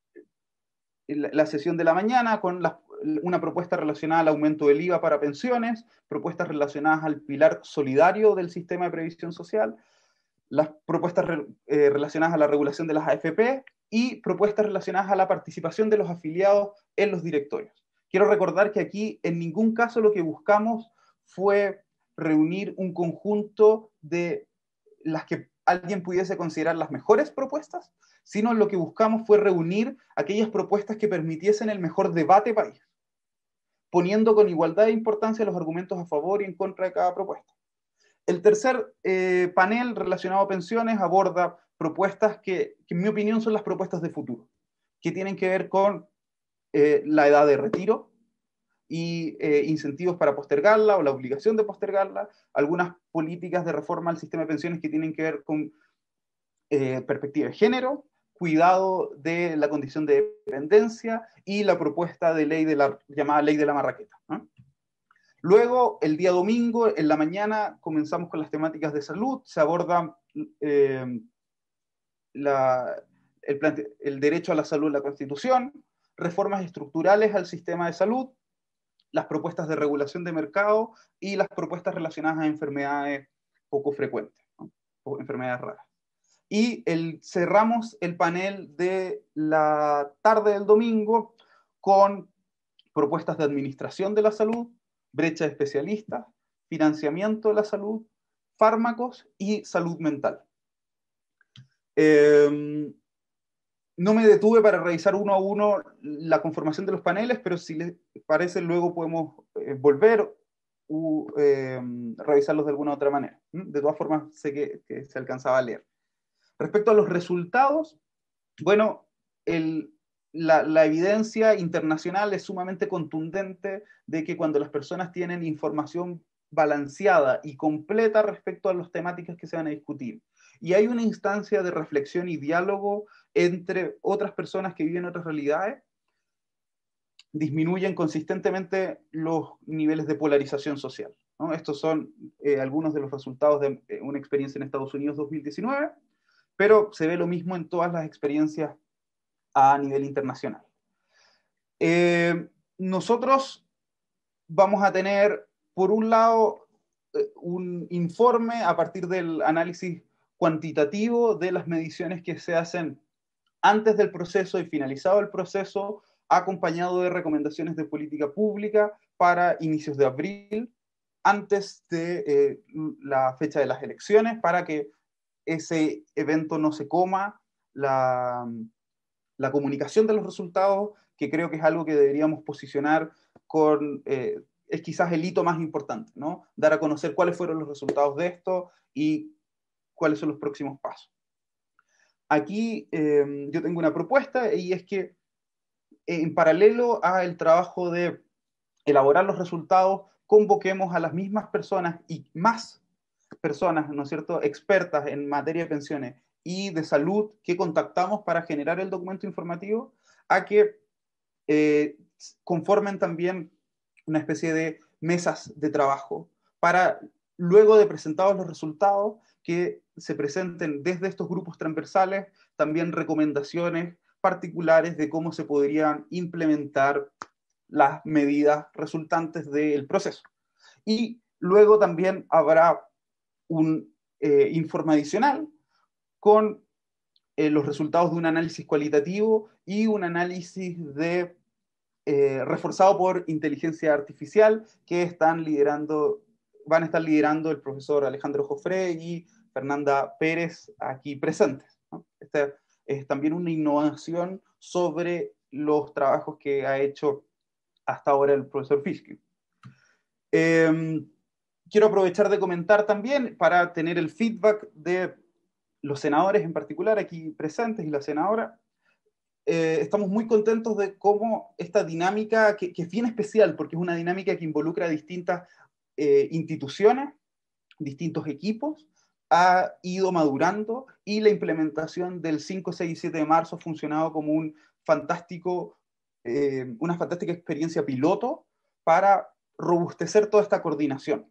la sesión de la mañana, con la, una propuesta relacionada al aumento del I V A para pensiones, propuestas relacionadas al pilar solidario del sistema de previsión social, las propuestas re, eh, relacionadas a la regulación de las A F P y propuestas relacionadas a la participación de los afiliados en los directorios. Quiero recordar que aquí en ningún caso lo que buscamos fue reunir un conjunto de las que alguien pudiese considerar las mejores propuestas, sino lo que buscamos fue reunir aquellas propuestas que permitiesen el mejor debate país, poniendo con igualdad de importancia los argumentos a favor y en contra de cada propuesta. El tercer eh, panel relacionado a pensiones aborda propuestas que, que en mi opinión son las propuestas de futuro, que tienen que ver con eh, la edad de retiro y eh, incentivos para postergarla o la obligación de postergarla, algunas políticas de reforma al sistema de pensiones que tienen que ver con eh, perspectiva de género, cuidado de la condición de dependencia y la propuesta de ley de la llamada ley de la marraqueta, ¿no? Luego, el día domingo, en la mañana, comenzamos con las temáticas de salud, se aborda eh, la, el, plante, el derecho a la salud en la Constitución, reformas estructurales al sistema de salud, las propuestas de regulación de mercado y las propuestas relacionadas a enfermedades poco frecuentes, ¿no? O enfermedades raras. Y el, cerramos el panel de la tarde del domingo con propuestas de administración de la salud, brecha de especialistas, financiamiento de la salud, fármacos y salud mental. Eh, no me detuve para revisar uno a uno la conformación de los paneles, pero si les parece luego podemos eh, volver u eh, revisarlos de alguna otra manera. ¿Mm? De todas formas sé que, que se alcanzaba a leer. Respecto a los resultados, bueno, el, la, la evidencia internacional es sumamente contundente de que cuando las personas tienen información balanceada y completa respecto a las temáticas que se van a discutir, y hay una instancia de reflexión y diálogo entre otras personas que viven otras realidades, disminuyen consistentemente los niveles de polarización social, ¿no? Estos son eh, algunos de los resultados de eh, una experiencia en Estados Unidos dos mil diecinueve, pero se ve lo mismo en todas las experiencias a nivel internacional. Eh, nosotros vamos a tener, por un lado, eh, un informe a partir del análisis cuantitativo de las mediciones que se hacen antes del proceso y finalizado el proceso, acompañado de recomendaciones de política pública para inicios de abril, antes de eh, la fecha de las elecciones, para que ese evento no se coma la, la comunicación de los resultados, que creo que es algo que deberíamos posicionar con, eh, es quizás el hito más importante, ¿no? Dar a conocer cuáles fueron los resultados de esto y cuáles son los próximos pasos. Aquí eh, yo tengo una propuesta y es que en paralelo al trabajo de elaborar los resultados, convoquemos a las mismas personas y más personas, ¿no es cierto?, expertas en materia de pensiones y de salud que contactamos para generar el documento informativo, a que eh, conformen también una especie de mesas de trabajo para, luego de presentados los resultados, que se presenten desde estos grupos transversales también recomendaciones particulares de cómo se podrían implementar las medidas resultantes del proceso. Y luego también habrá un eh, informe adicional con eh, los resultados de un análisis cualitativo y un análisis de, eh, reforzado por inteligencia artificial que están liderando, van a estar liderando el profesor Alejandro Jofré y Fernanda Pérez aquí presentes, ¿no? Esta es también una innovación sobre los trabajos que ha hecho hasta ahora el profesor Fischke. Eh, quiero aprovechar de comentar también para tener el feedback de los senadores en particular aquí presentes y la senadora. Eh, estamos muy contentos de cómo esta dinámica, que, que es bien especial porque es una dinámica que involucra a distintas eh, instituciones, distintos equipos, ha ido madurando y la implementación del cinco, seis y siete de marzo ha funcionado como un fantástico, eh, una fantástica experiencia piloto para robustecer toda esta coordinación.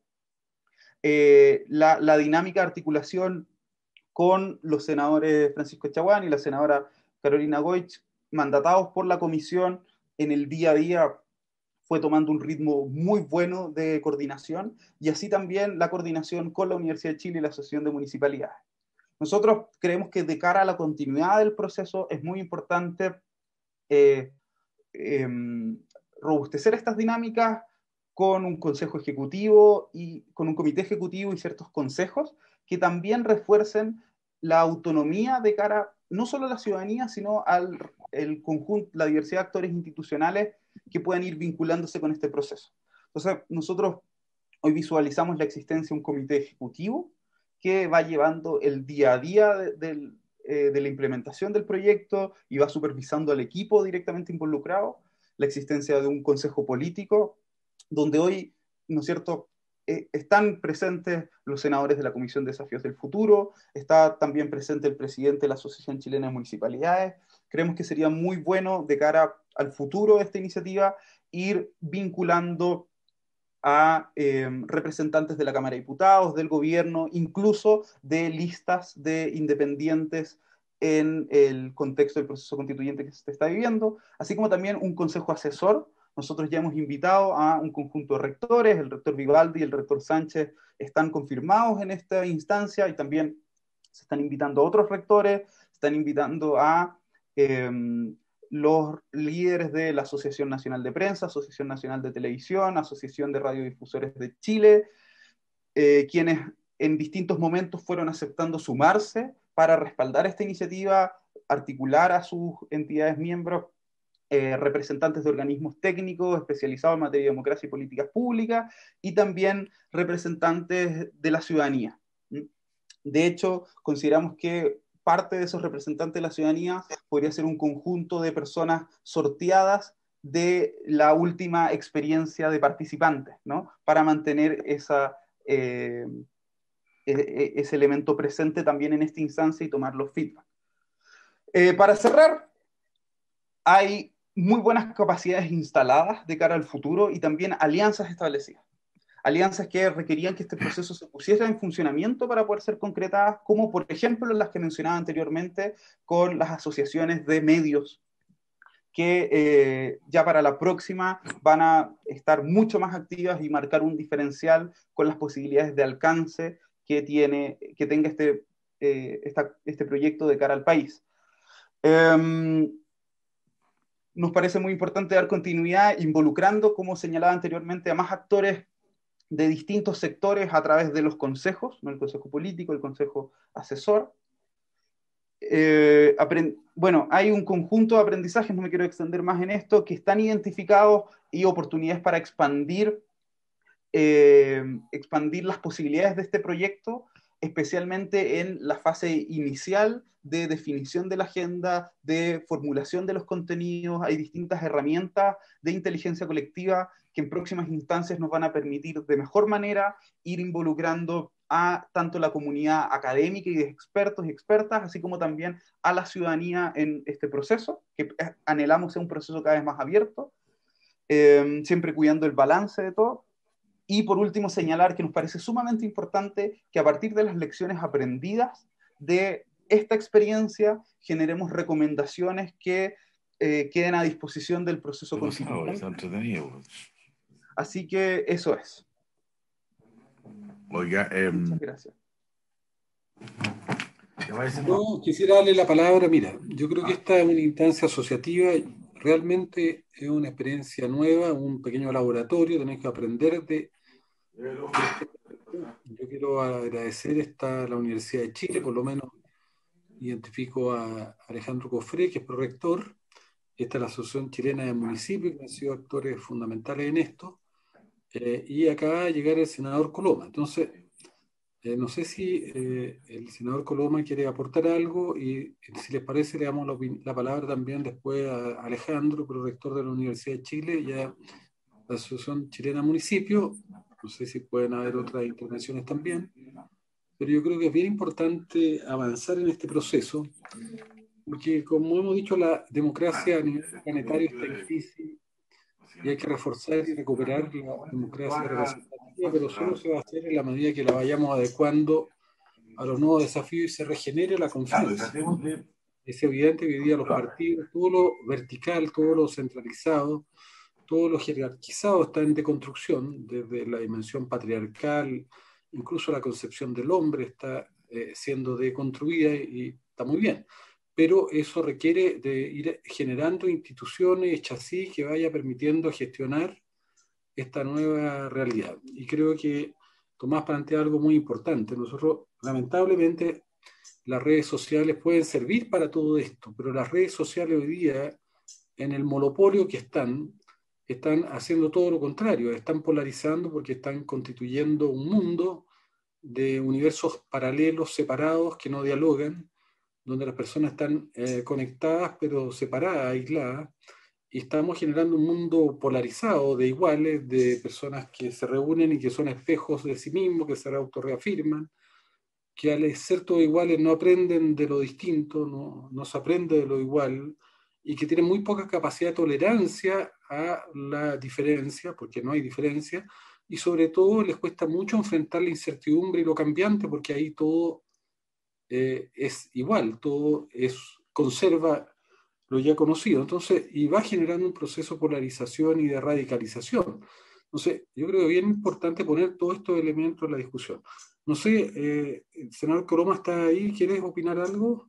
Eh, la, la dinámica de articulación con los senadores Francisco Chaguán y la senadora Carolina Goich, mandatados por la comisión en el día a día, fue tomando un ritmo muy bueno de coordinación, y así también la coordinación con la Universidad de Chile y la Asociación de Municipalidades. Nosotros creemos que de cara a la continuidad del proceso es muy importante eh, eh, robustecer estas dinámicas con un consejo ejecutivo y con un comité ejecutivo y ciertos consejos que también refuercen la autonomía de cara no solo a la ciudadanía, sino al el conjunto, la diversidad de actores institucionales que puedan ir vinculándose con este proceso. Entonces, nosotros hoy visualizamos la existencia de un comité ejecutivo que va llevando el día a día de, de, eh, de la implementación del proyecto y va supervisando al equipo directamente involucrado, la existencia de un consejo político, donde hoy, ¿no es cierto?, eh, están presentes los senadores de la Comisión de Desafíos del Futuro, está también presente el presidente de la Asociación Chilena de Municipalidades. Creemos que sería muy bueno de cara al futuro de esta iniciativa ir vinculando a eh, representantes de la Cámara de Diputados, del gobierno, incluso de listas de independientes en el contexto del proceso constituyente que se está viviendo, así como también un consejo asesor. Nosotros ya hemos invitado a un conjunto de rectores, el rector Vivaldi y el rector Sánchez están confirmados en esta instancia, y también se están invitando a otros rectores, se están invitando a eh, los líderes de la Asociación Nacional de Prensa, Asociación Nacional de Televisión, Asociación de Radiodifusores de Chile, eh, quienes en distintos momentos fueron aceptando sumarse para respaldar esta iniciativa, articular a sus entidades miembros, eh, representantes de organismos técnicos especializados en materia de democracia y políticas públicas, y también representantes de la ciudadanía. De hecho, consideramos que parte de esos representantes de la ciudadanía podría ser un conjunto de personas sorteadas de la última experiencia de participantes, ¿no?, para mantener esa, eh, ese elemento presente también en esta instancia y tomar los feedback. Eh, para cerrar, hay muy buenas capacidades instaladas de cara al futuro y también alianzas establecidas. Alianzas que requerían que este proceso se pusiera en funcionamiento para poder ser concretadas, como por ejemplo las que mencionaba anteriormente con las asociaciones de medios, que eh, ya para la próxima van a estar mucho más activas y marcar un diferencial con las posibilidades de alcance que, tiene, que tenga este, eh, esta, este proyecto de cara al país. Eh, nos parece muy importante dar continuidad involucrando, como señalaba anteriormente, a más actores de distintos sectores a través de los consejos, ¿no?, el consejo político, el consejo asesor. Eh, bueno, hay un conjunto de aprendizajes, no me quiero extender más en esto, que están identificados y oportunidades para expandir, eh, expandir las posibilidades de este proyecto, especialmente en la fase inicial de definición de la agenda, de formulación de los contenidos. Hay distintas herramientas de inteligencia colectiva que en próximas instancias nos van a permitir de mejor manera ir involucrando a tanto la comunidad académica y de expertos y expertas, así como también a la ciudadanía en este proceso, que anhelamos sea un proceso cada vez más abierto, eh, siempre cuidando el balance de todo. Y por último, señalar que nos parece sumamente importante que a partir de las lecciones aprendidas de esta experiencia generemos recomendaciones que eh, queden a disposición del proceso constituyente. Así que eso es. Oiga, eh, muchas gracias. Yo quisiera darle la palabra. Mira, yo creo que esta es una instancia asociativa, realmente es una experiencia nueva, un pequeño laboratorio, tenés que aprender de... Yo quiero agradecer esta, a la Universidad de Chile, por lo menos identifico a Alejandro Cofré, que es prorector, esta es la Asociación Chilena de Municipios, que han sido actores fundamentales en esto, eh, y acaba de llegar el senador Coloma. Entonces, Eh, no sé si eh, el senador Coloma quiere aportar algo y si les parece le damos la, la palabra también después a Alejandro, prorector de la Universidad de Chile, y a la Asociación Chilena Municipio. No sé si pueden haber otras intervenciones también, pero yo creo que es bien importante avanzar en este proceso, porque como hemos dicho, la democracia a nivel planetario está en crisis y hay que reforzar y recuperar la democracia representativa, pero solo se va a hacer en la medida que la vayamos adecuando a los nuevos desafíos y se regenere la confianza. Es evidente que hoy día los partidos, todo lo vertical, todo lo centralizado, todo lo jerarquizado está en deconstrucción, desde la dimensión patriarcal, incluso la concepción del hombre está eh, siendo deconstruida y está muy bien. Pero eso requiere de ir generando instituciones, chasis que vaya permitiendo gestionar esta nueva realidad. Y creo que Tomás plantea algo muy importante. Nosotros, lamentablemente, las redes sociales pueden servir para todo esto, pero las redes sociales hoy día, en el monopolio que están, están haciendo todo lo contrario, están polarizando porque están constituyendo un mundo de universos paralelos, separados, que no dialogan, donde las personas están eh, conectadas pero separadas, aisladas, y estamos generando un mundo polarizado de iguales, de personas que se reúnen y que son espejos de sí mismos, que se autorreafirman, que al ser todos iguales no aprenden de lo distinto, no, no se aprende de lo igual, y que tienen muy poca capacidad de tolerancia a la diferencia, porque no hay diferencia, y sobre todo les cuesta mucho enfrentar la incertidumbre y lo cambiante, porque ahí todo Eh, es igual, todo es, conserva lo ya conocido, entonces, y va generando un proceso de polarización y de radicalización. Entonces, yo creo que es bien importante poner todos estos elementos en la discusión. No sé, eh, el senador Coloma está ahí, ¿quieres opinar algo?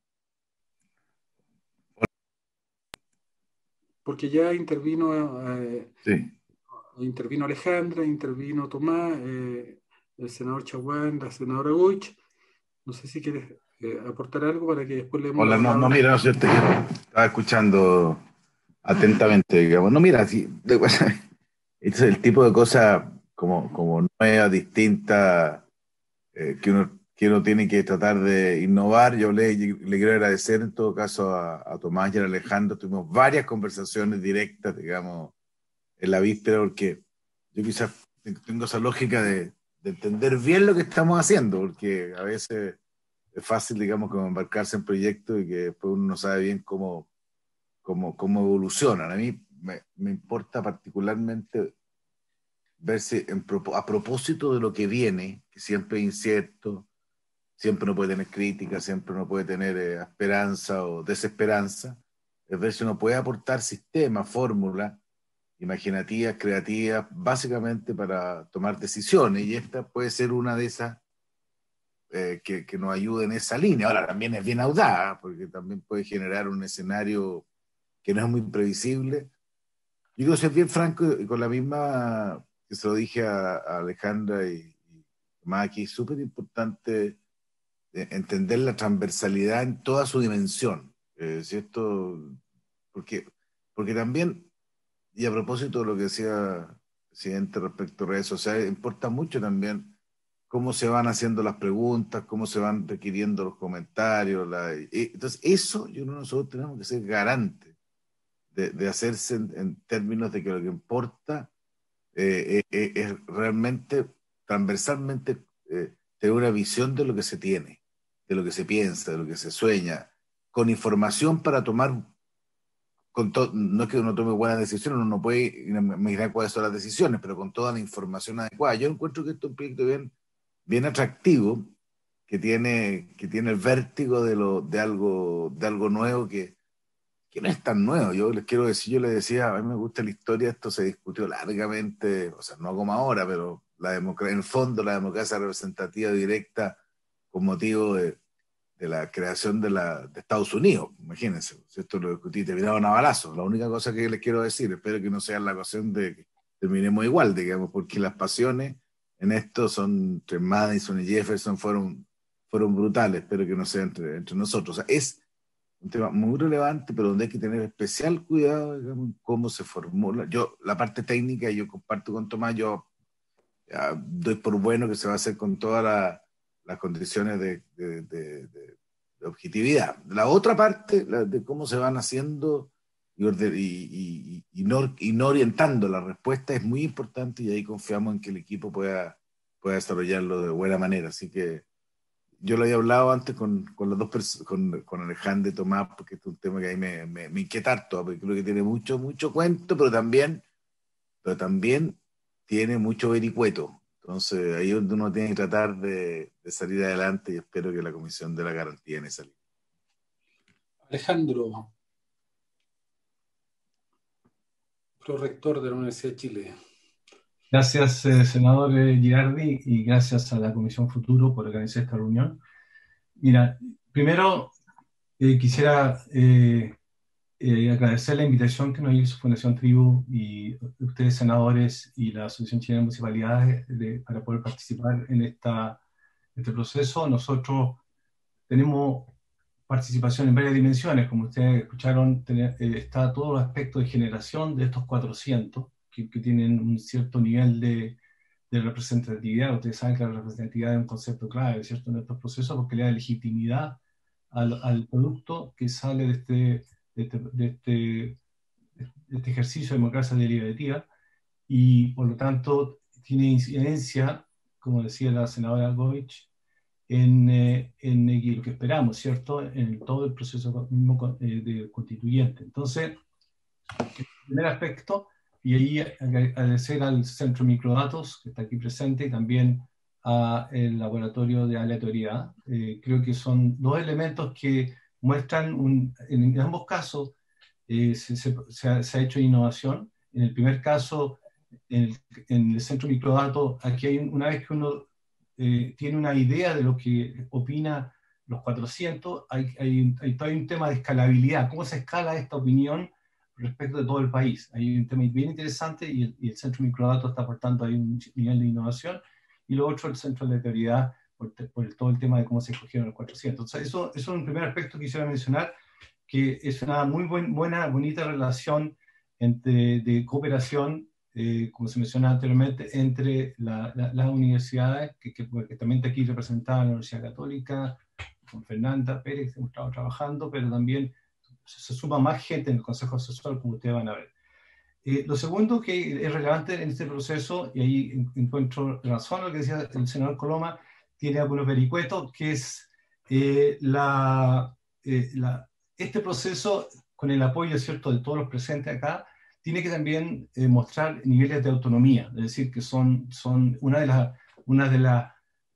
Porque ya intervino, eh, sí. intervino Alejandra, intervino Tomás, eh, el senador Chaguán, la senadora Goich. No sé si quieres eh, aportar algo para que después le... Hola, no, no, mira, no sé, te, estaba escuchando atentamente, digamos. No, mira, sí, este es el tipo de cosa como, como nueva, distinta, eh, que, uno, que uno tiene que tratar de innovar. Yo le, le quiero agradecer en todo caso a, a Tomás y a Alejandro. Tuvimos varias conversaciones directas, digamos, en la víspera, porque yo quizás tengo esa lógica de, de entender bien lo que estamos haciendo, porque a veces es fácil, digamos, como embarcarse en proyectos y que después uno no sabe bien cómo, cómo, cómo evolucionan. A mí me, me importa particularmente ver si en, a propósito de lo que viene, que siempre es incierto, siempre no puede tener crítica, siempre no puede tener eh, esperanza o desesperanza, es ver si uno puede aportar sistemas, fórmulas imaginativas, creativas, básicamente para tomar decisiones, y esta puede ser una de esas Eh, que, que nos ayude en esa línea. Ahora también es bien audaz, porque también puede generar un escenario que no es muy previsible. Yo quiero ser bien franco y con la misma que se lo dije a, a Alejandra y, y más aquí, súper importante entender la transversalidad en toda su dimensión, eh, ¿cierto? Porque, porque también, y a propósito de lo que decía el presidente respecto a redes sociales, importa mucho también cómo se van haciendo las preguntas, cómo se van requiriendo los comentarios. La, y, entonces, eso yo creo que nosotros tenemos que ser garantes de, de hacerse en, en términos de que lo que importa eh, eh, es realmente, transversalmente, eh, tener una visión de lo que se tiene, de lo que se piensa, de lo que se sueña, con información para tomar, con to, no es que uno tome buenas decisiones, uno no puede imaginar cuáles son las decisiones, pero con toda la información adecuada. Yo encuentro que esto es un proyecto bien bien atractivo, que tiene, que tiene el vértigo de, lo, de, algo, de algo nuevo que, que no es tan nuevo. Yo les quiero decir, yo les decía, a mí me gusta la historia, esto se discutió largamente, o sea, no como ahora, pero la democracia, en el fondo la democracia representativa directa con motivo de, de la creación de, la, de Estados Unidos, imagínense, si esto lo discutí, te miraron a balazos. La única cosa que les quiero decir, espero que no sea la ocasión de que terminemos igual, digamos, porque las pasiones en esto son entre Madison y Jefferson fueron, fueron brutales, espero que no sea entre, entre nosotros. O sea, es un tema muy relevante, pero donde hay que tener especial cuidado, digamos, cómo se formula. Yo, la parte técnica, yo comparto con Tomás, yo ya doy por bueno que se va a hacer con todas la, las condiciones de, de, de, de, de objetividad. La otra parte, la de cómo se van haciendo y, y, y, y, no, y no orientando la respuesta, es muy importante, y ahí confiamos en que el equipo pueda, pueda desarrollarlo de buena manera. Así que yo lo había hablado antes con, con los dos personas, con, con Alejandro y Tomás, porque este es un tema que ahí me, me, me inquieta harto, porque creo que tiene mucho, mucho cuento, pero también, pero también tiene mucho vericueto. Entonces ahí es donde uno tiene que tratar de, de salir adelante, y espero que la Comisión de la Garantía en esa línea. Alejandro, prorector de la Universidad de Chile. Gracias, eh, senador Girardi, y gracias a la Comisión Futuro por organizar esta reunión. Mira, primero eh, quisiera eh, eh, agradecer la invitación que nos hizo Fundación Tribu y ustedes, senadores, y la Asociación Chilena de Municipalidades de, para poder participar en esta, este proceso. Nosotros tenemos participación en varias dimensiones. Como ustedes escucharon, tener, eh, está todo el aspecto de generación de estos cuatrocientos, que, que tienen un cierto nivel de, de representatividad. Ustedes saben que la representatividad es un concepto clave, ¿cierto?, en estos procesos, porque le da legitimidad al, al producto que sale de este, de este, de este, de este ejercicio de democracia deliberativa, y por lo tanto tiene incidencia, como decía la senadora Goich, en, eh, en lo que esperamos, ¿cierto?, en todo el proceso mismo eh, de constituyente. Entonces, el primer aspecto, y ahí agradecer al Centro de Microdatos, que está aquí presente, y también al Laboratorio de Aleatoriedad. Eh, creo que son dos elementos que muestran, un, en, en ambos casos, eh, se, se, se, ha, se ha hecho innovación. En el primer caso, en el, en el Centro de Microdatos, aquí hay, una vez que uno eh, tiene una idea de lo que opina los cuatrocientos, hay, hay, hay todo un tema de escalabilidad. ¿Cómo se escala esta opinión respecto de todo el país? Hay un tema bien interesante, y el, y el Centro de Microdatos está aportando ahí un nivel de innovación, y lo otro, el Centro de Aleatoriedad, por, por el, todo el tema de cómo se escogieron los cuatrocientos. O sea, eso, eso es un primer aspecto que quisiera mencionar, que es una muy buen, buena, bonita relación entre, de cooperación, eh, como se mencionaba anteriormente, entre la, la, las universidades, que, que, que también está aquí representada la Universidad Católica, con Fernanda Pérez, que hemos estado trabajando, pero también se suma más gente en el Consejo Asesor, como ustedes van a ver. Eh, lo segundo que es relevante en este proceso, y ahí encuentro razón lo que decía el senador Coloma, tiene algunos vericuetos, que es eh, la, eh, la, este proceso, con el apoyo, ¿cierto?, de todos los presentes acá, tiene que también eh, mostrar niveles de autonomía, es decir, que son, son una de las una de las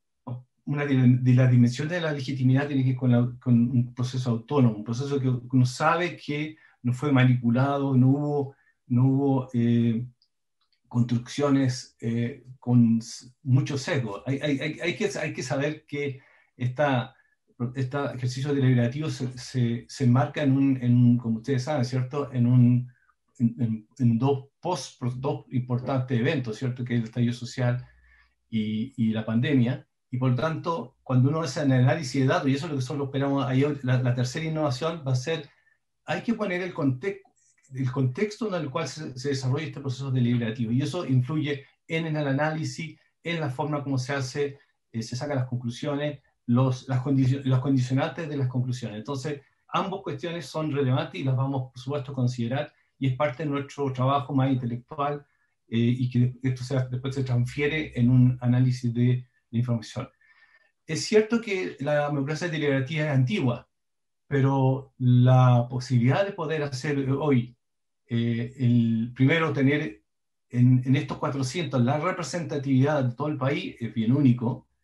una de, de las dimensiones de la legitimidad tiene que ver con, la, con un proceso autónomo, un proceso que uno sabe que no fue manipulado, no hubo, no hubo eh, construcciones eh, con mucho sesgo. Hay, hay, hay, que, hay que saber que esta, este ejercicio deliberativo se, se, se enmarca en un, en un, como ustedes saben, ¿cierto?, en, un, en, en, en dos, post, dos importantes eventos, ¿cierto?, que es el estallido social y, y la pandemia. Y por lo tanto, cuando uno hace el análisis de datos, y eso es lo que solo esperamos ahí, la, la tercera innovación va a ser, hay que poner el, context, el contexto en el cual se, se desarrolla este proceso deliberativo. Y eso influye en el análisis, en la forma como se hace, eh, se sacan las conclusiones, los, las condicion, los condicionantes de las conclusiones. Entonces, ambas cuestiones son relevantes y las vamos, por supuesto, a considerar, y es parte de nuestro trabajo más intelectual, eh, y que esto se, después se transfiere en un análisis de la información. Es cierto que la democracia deliberativa es antigua, pero la posibilidad de poder hacer hoy, eh, el primero tener en, en estos cuatrocientos la representatividad de todo el país es bien único.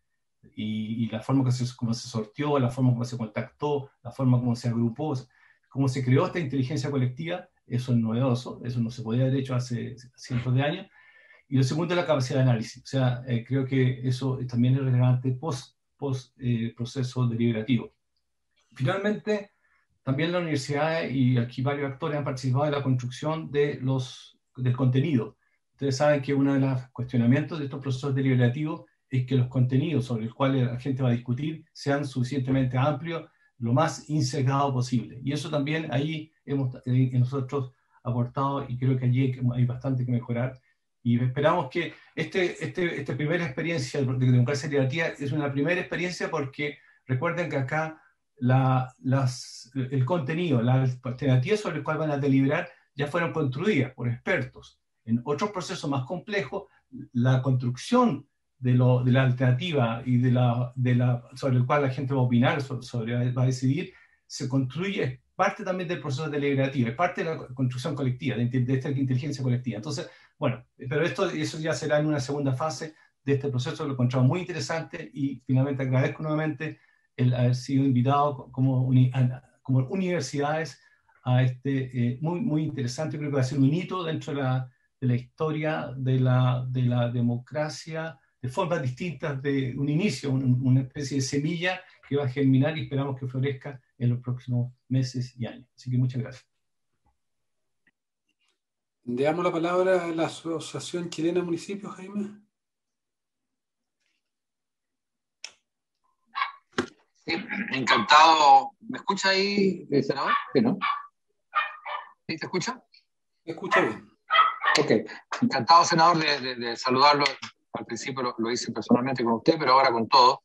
y, y la forma como se, como se sorteó, la forma como se contactó, la forma como se agrupó, cómo se creó esta inteligencia colectiva, eso es novedoso, eso no se podía haber hecho hace cientos de años. Y lo segundo es la capacidad de análisis. O sea, eh, creo que eso también es relevante post, post eh, proceso deliberativo. Finalmente, también la universidad y aquí varios actores han participado en la construcción de los, del contenido. Ustedes saben que uno de los cuestionamientos de estos procesos deliberativos es que los contenidos sobre los cuales la gente va a discutir sean suficientemente amplios, lo más insesgado posible. Y eso también ahí hemos eh, nosotros aportado y creo que allí hay bastante que mejorar. Y esperamos que este, este, esta primera experiencia de democracia deliberativa es una primera experiencia porque recuerden que acá la, las, el contenido, las alternativas sobre las cuales van a deliberar ya fueron construidas por expertos. En otros procesos más complejos, la construcción de, lo, de la alternativa y de la, de la, sobre el cual la gente va a opinar, sobre, sobre, va a decidir, se construye, es parte también del proceso deliberativo, es parte de la construcción colectiva, de, de esta inteligencia colectiva. Entonces, bueno, pero esto eso ya será en una segunda fase de este proceso, lo encontramos muy interesante y finalmente agradezco nuevamente el haber sido invitado como, uni, como universidades a este eh, muy, muy interesante, creo que va a ser un hito dentro de la, de la historia de la, de la democracia, de formas distintas, de un inicio, un, una especie de semilla que va a germinar y esperamos que florezca en los próximos meses y años. Así que muchas gracias. Le damos la palabra a la Asociación Chilena de Municipios, Jaime. Sí, encantado. ¿Me escucha ahí, senador? Sí, ¿no? ¿Sí, te escucha? Me escucha bien. Ok. Encantado, senador, de, de, de saludarlo. Al principio lo, lo hice personalmente con usted, pero ahora con todo.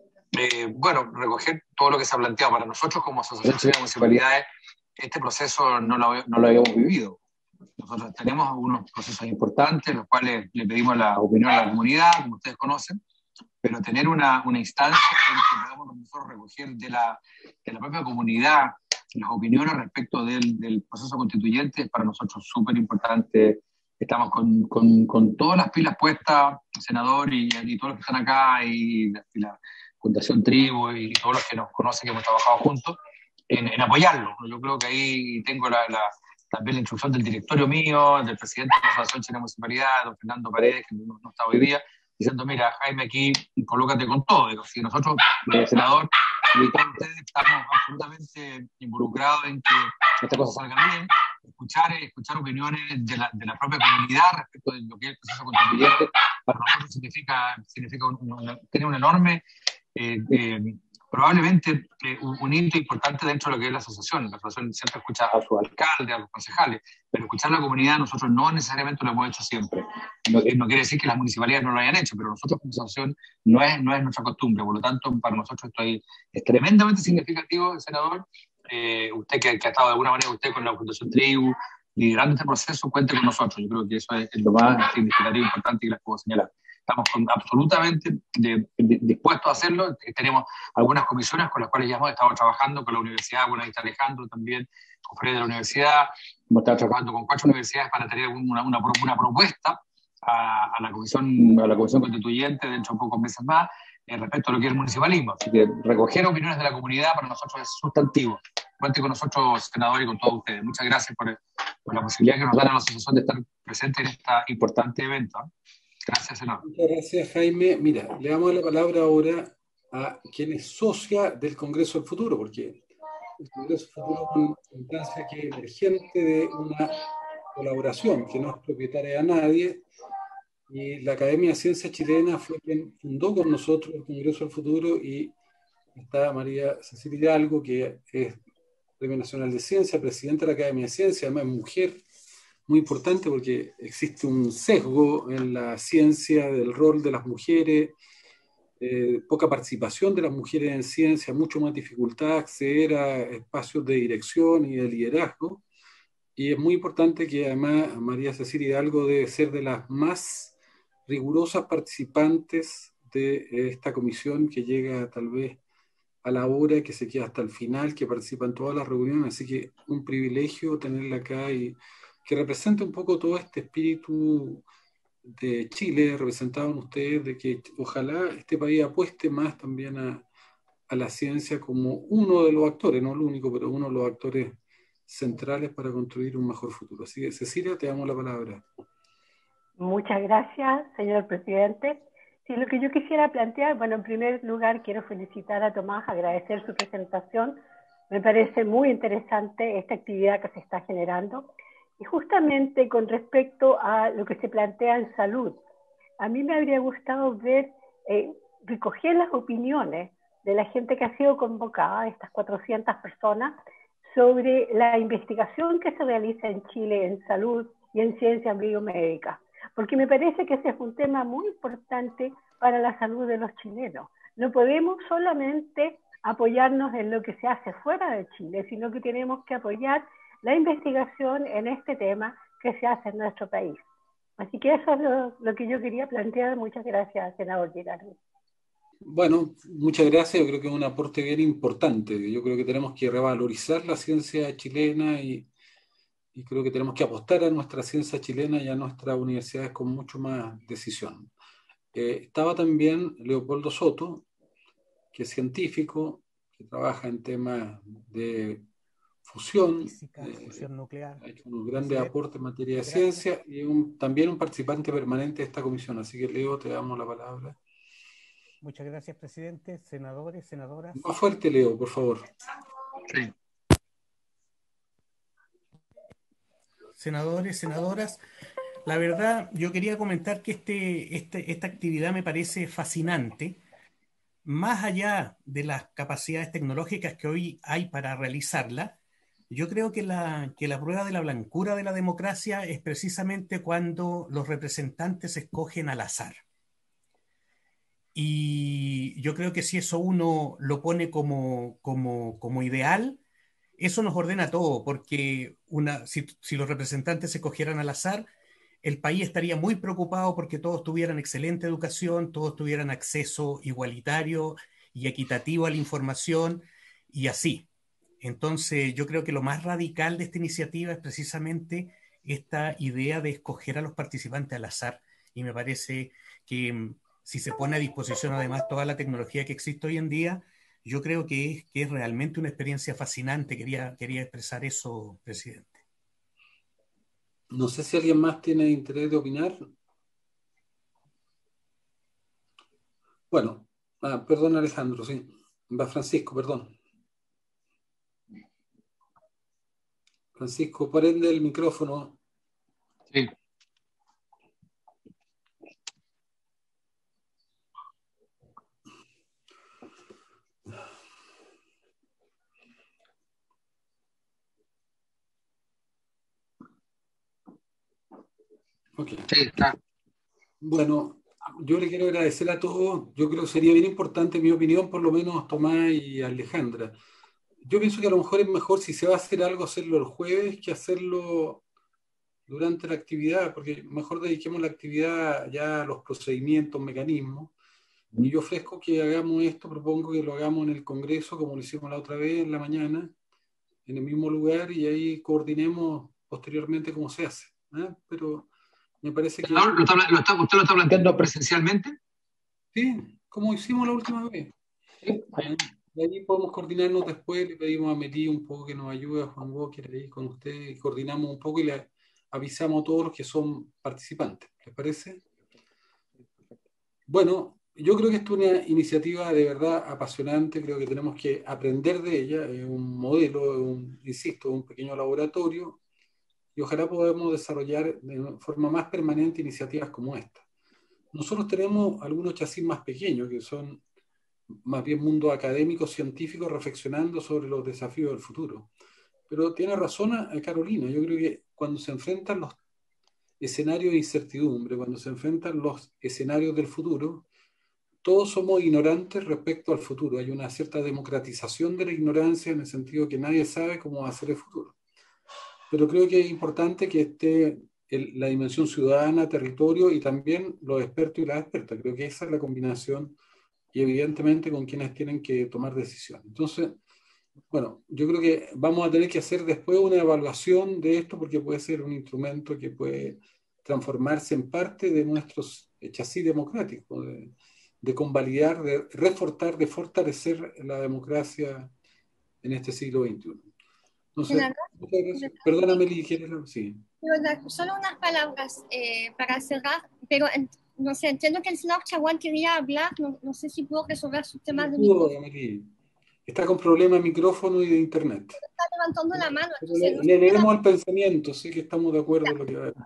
Eh, bueno, recoger todo lo que se ha planteado. Para nosotros como Asociación Chilena de Municipalidades, este proceso no lo, no lo habíamos vivido. Nosotros tenemos unos procesos importantes, los cuales le pedimos la opinión a la comunidad, como ustedes conocen, pero tener una, una instancia en que podamos nosotros recoger de la, de la propia comunidad las opiniones respecto del, del proceso constituyente es para nosotros súper importante. Estamos con, con, con todas las pilas puestas, senador, y, y todos los que están acá, y la, y la Fundación Tribu, y todos los que nos conocen, que hemos trabajado juntos, en, en apoyarlo. Yo creo que ahí tengo la, la, también la instrucción del directorio mío, del presidente de la Asociación Chilena de Municipalidad, don Fernando Paredes, que no, no está hoy día, diciendo, mira, Jaime, aquí colócate con todo. Digo, si nosotros, el senador, y todos ustedes estamos absolutamente involucrados en que esta cosa salga bien, escuchar, escuchar opiniones de la, de la propia comunidad respecto de lo que es el proceso constituyente, para nosotros significa, significa un, un, tener un enorme, eh, eh, probablemente eh, un, un hito importante dentro de lo que es la asociación. La asociación siempre escucha a sus alcaldes, a los concejales, pero escuchar a la comunidad nosotros no necesariamente lo hemos hecho siempre. No, no quiere decir que las municipalidades no lo hayan hecho, pero nosotros como asociación no es, no es nuestra costumbre. Por lo tanto, para nosotros esto es, es tremendamente significativo, senador. Eh, usted que, que ha estado de alguna manera usted con la Fundación Tribu, liderando este proceso, cuente con nosotros. Yo creo que eso es, es lo más significativo e importante que les puedo señalar. Estamos con, absolutamente de, de, dispuestos a hacerlo. Tenemos algunas comisiones con las cuales ya hemos estado trabajando, con la universidad, con la Vista Alejandro también, con Fred de la universidad. Hemos estado trabajando con cuatro universidades para tener una, una, una propuesta a, a, la comisión, a la comisión constituyente dentro de pocos meses más, eh, respecto a lo que es el municipalismo. Así que recoger opiniones de la comunidad para nosotros es sustantivo. Cuente con nosotros, senador, y con todos ustedes. Muchas gracias por, por la posibilidad que nos dan a la asociación de estar presente en este importante evento. Gracias, senador. Muchas gracias, Jaime. Mira, le damos la palabra ahora a quien es socia del Congreso del Futuro, porque el Congreso del Futuro es una instancia que es emergente de una colaboración que no es propietaria de nadie, y la Academia de Ciencias Chilena fue quien fundó con nosotros el Congreso del Futuro, y está María Cecilia Hidalgo, que es Premio Nacional de Ciencia, presidenta de la Academia de Ciencia, además mujer, muy importante porque existe un sesgo en la ciencia del rol de las mujeres, eh, poca participación de las mujeres en ciencia, mucho más dificultad acceder a espacios de dirección y de liderazgo, y es muy importante que además María Cecilia Hidalgo debe ser de las más rigurosas participantes de esta comisión, que llega tal vez a la hora, que se queda hasta el final, que participa en todas las reuniones, así que un privilegio tenerla acá y que represente un poco todo este espíritu de Chile, representaban ustedes de que ojalá este país apueste más también a, a la ciencia como uno de los actores, no el único, pero uno de los actores centrales para construir un mejor futuro. Así que, Cecilia, te damos la palabra. Muchas gracias, señor presidente. Sí, lo que yo quisiera plantear, bueno, en primer lugar quiero felicitar a Tomás, agradecer su presentación. Me parece muy interesante esta actividad que se está generando. Y justamente con respecto a lo que se plantea en salud, a mí me habría gustado ver, eh, recoger las opiniones de la gente que ha sido convocada, estas cuatrocientas personas, sobre la investigación que se realiza en Chile en salud y en ciencia biomédica, porque me parece que ese es un tema muy importante para la salud de los chilenos. No podemos solamente apoyarnos en lo que se hace fuera de Chile, sino que tenemos que apoyar la investigación en este tema que se hace en nuestro país. Así que eso es lo, lo que yo quería plantear. Muchas gracias, senador Girardi. Bueno, muchas gracias. Yo creo que es un aporte bien importante. Yo creo que tenemos que revalorizar la ciencia chilena y, y creo que tenemos que apostar a nuestra ciencia chilena y a nuestras universidades con mucho más decisión. Eh, estaba también Leopoldo Soto, que es científico, que trabaja en temas de fusión, Física, eh, fusión nuclear. ha hecho unos grandes aportes en materia de ciencia y un, también un participante permanente de esta comisión. Así que, Leo, te damos la palabra. Muchas gracias, presidente. Senadores, senadoras. Más fuerte, Leo, por favor. Sí. Senadores, senadoras, la verdad, yo quería comentar que este, este, esta actividad me parece fascinante. Más allá de las capacidades tecnológicas que hoy hay para realizarla, yo creo que la, que la prueba de la blancura de la democracia es precisamente cuando los representantes escogen al azar. Y yo creo que si eso uno lo pone como, como, como ideal, eso nos ordena todo, porque una, si, si los representantes se cogieran al azar, el país estaría muy preocupado porque todos tuvieran excelente educación, todos tuvieran acceso igualitario y equitativo a la información y así. Entonces, yo creo que lo más radical de esta iniciativa es precisamente esta idea de escoger a los participantes al azar. Y me parece que si se pone a disposición además toda la tecnología que existe hoy en día, yo creo que es, que es realmente una experiencia fascinante. Quería, quería expresar eso, presidente. No sé si alguien más tiene interés de opinar. Bueno, ah, perdón, Alejandro, sí. Va Francisco, perdón. Francisco, prende el micrófono. Sí. Okay. Sí, está. Bueno, yo le quiero agradecer a todos. Yo creo que sería bien importante, en mi opinión, por lo menos Tomás y Alejandra. Yo pienso que a lo mejor es mejor, si se va a hacer algo, hacerlo el jueves que hacerlo durante la actividad, porque mejor dediquemos la actividad ya a los procedimientos, mecanismos. Y yo ofrezco que hagamos esto, propongo que lo hagamos en el Congreso, como lo hicimos la otra vez, en la mañana, en el mismo lugar, y ahí coordinemos posteriormente cómo se hace. ¿eh? Pero me parece que... ¿Lo está, lo está, ¿Usted lo está planteando presencialmente? Sí, como hicimos la última vez. Sí. De ahí podemos coordinarnos después, le pedimos a Meli un poco que nos ayude, a Juan Walker ahí con usted, y coordinamos un poco y le avisamos a todos los que son participantes. ¿Les parece? Bueno, yo creo que esto es una iniciativa de verdad apasionante, creo que tenemos que aprender de ella, es un modelo, un, insisto, un pequeño laboratorio, y ojalá podamos desarrollar de forma más permanente iniciativas como esta. Nosotros tenemos algunos chasis más pequeños, que son más bien mundo académico, científico, reflexionando sobre los desafíos del futuro. Pero tiene razón a Carolina, yo creo que cuando se enfrentan los escenarios de incertidumbre, cuando se enfrentan los escenarios del futuro, todos somos ignorantes respecto al futuro. Hay una cierta democratización de la ignorancia en el sentido que nadie sabe cómo va a ser el futuro. Pero creo que es importante que esté el, la dimensión ciudadana, territorio y también los expertos y las expertas. Creo que esa es la combinación y evidentemente con quienes tienen que tomar decisiones. Entonces, bueno, yo creo que vamos a tener que hacer después una evaluación de esto porque puede ser un instrumento que puede transformarse en parte de nuestro chasis democrático, de, de convalidar, de reforzar, de fortalecer la democracia en este siglo veintiuno. Entonces, muchas gracias. Perdóname, Meli, ¿quieres? Sí. Solo unas palabras eh, para cerrar, pero no sé, entiendo que el senador Chaguán quería hablar, no, no sé si pudo resolver sus temas de micrófono. Está con problemas de micrófono y de internet. Está levantando la mano. Le, no le leemos al pensamiento, sí que estamos de acuerdo en lo que va a decir.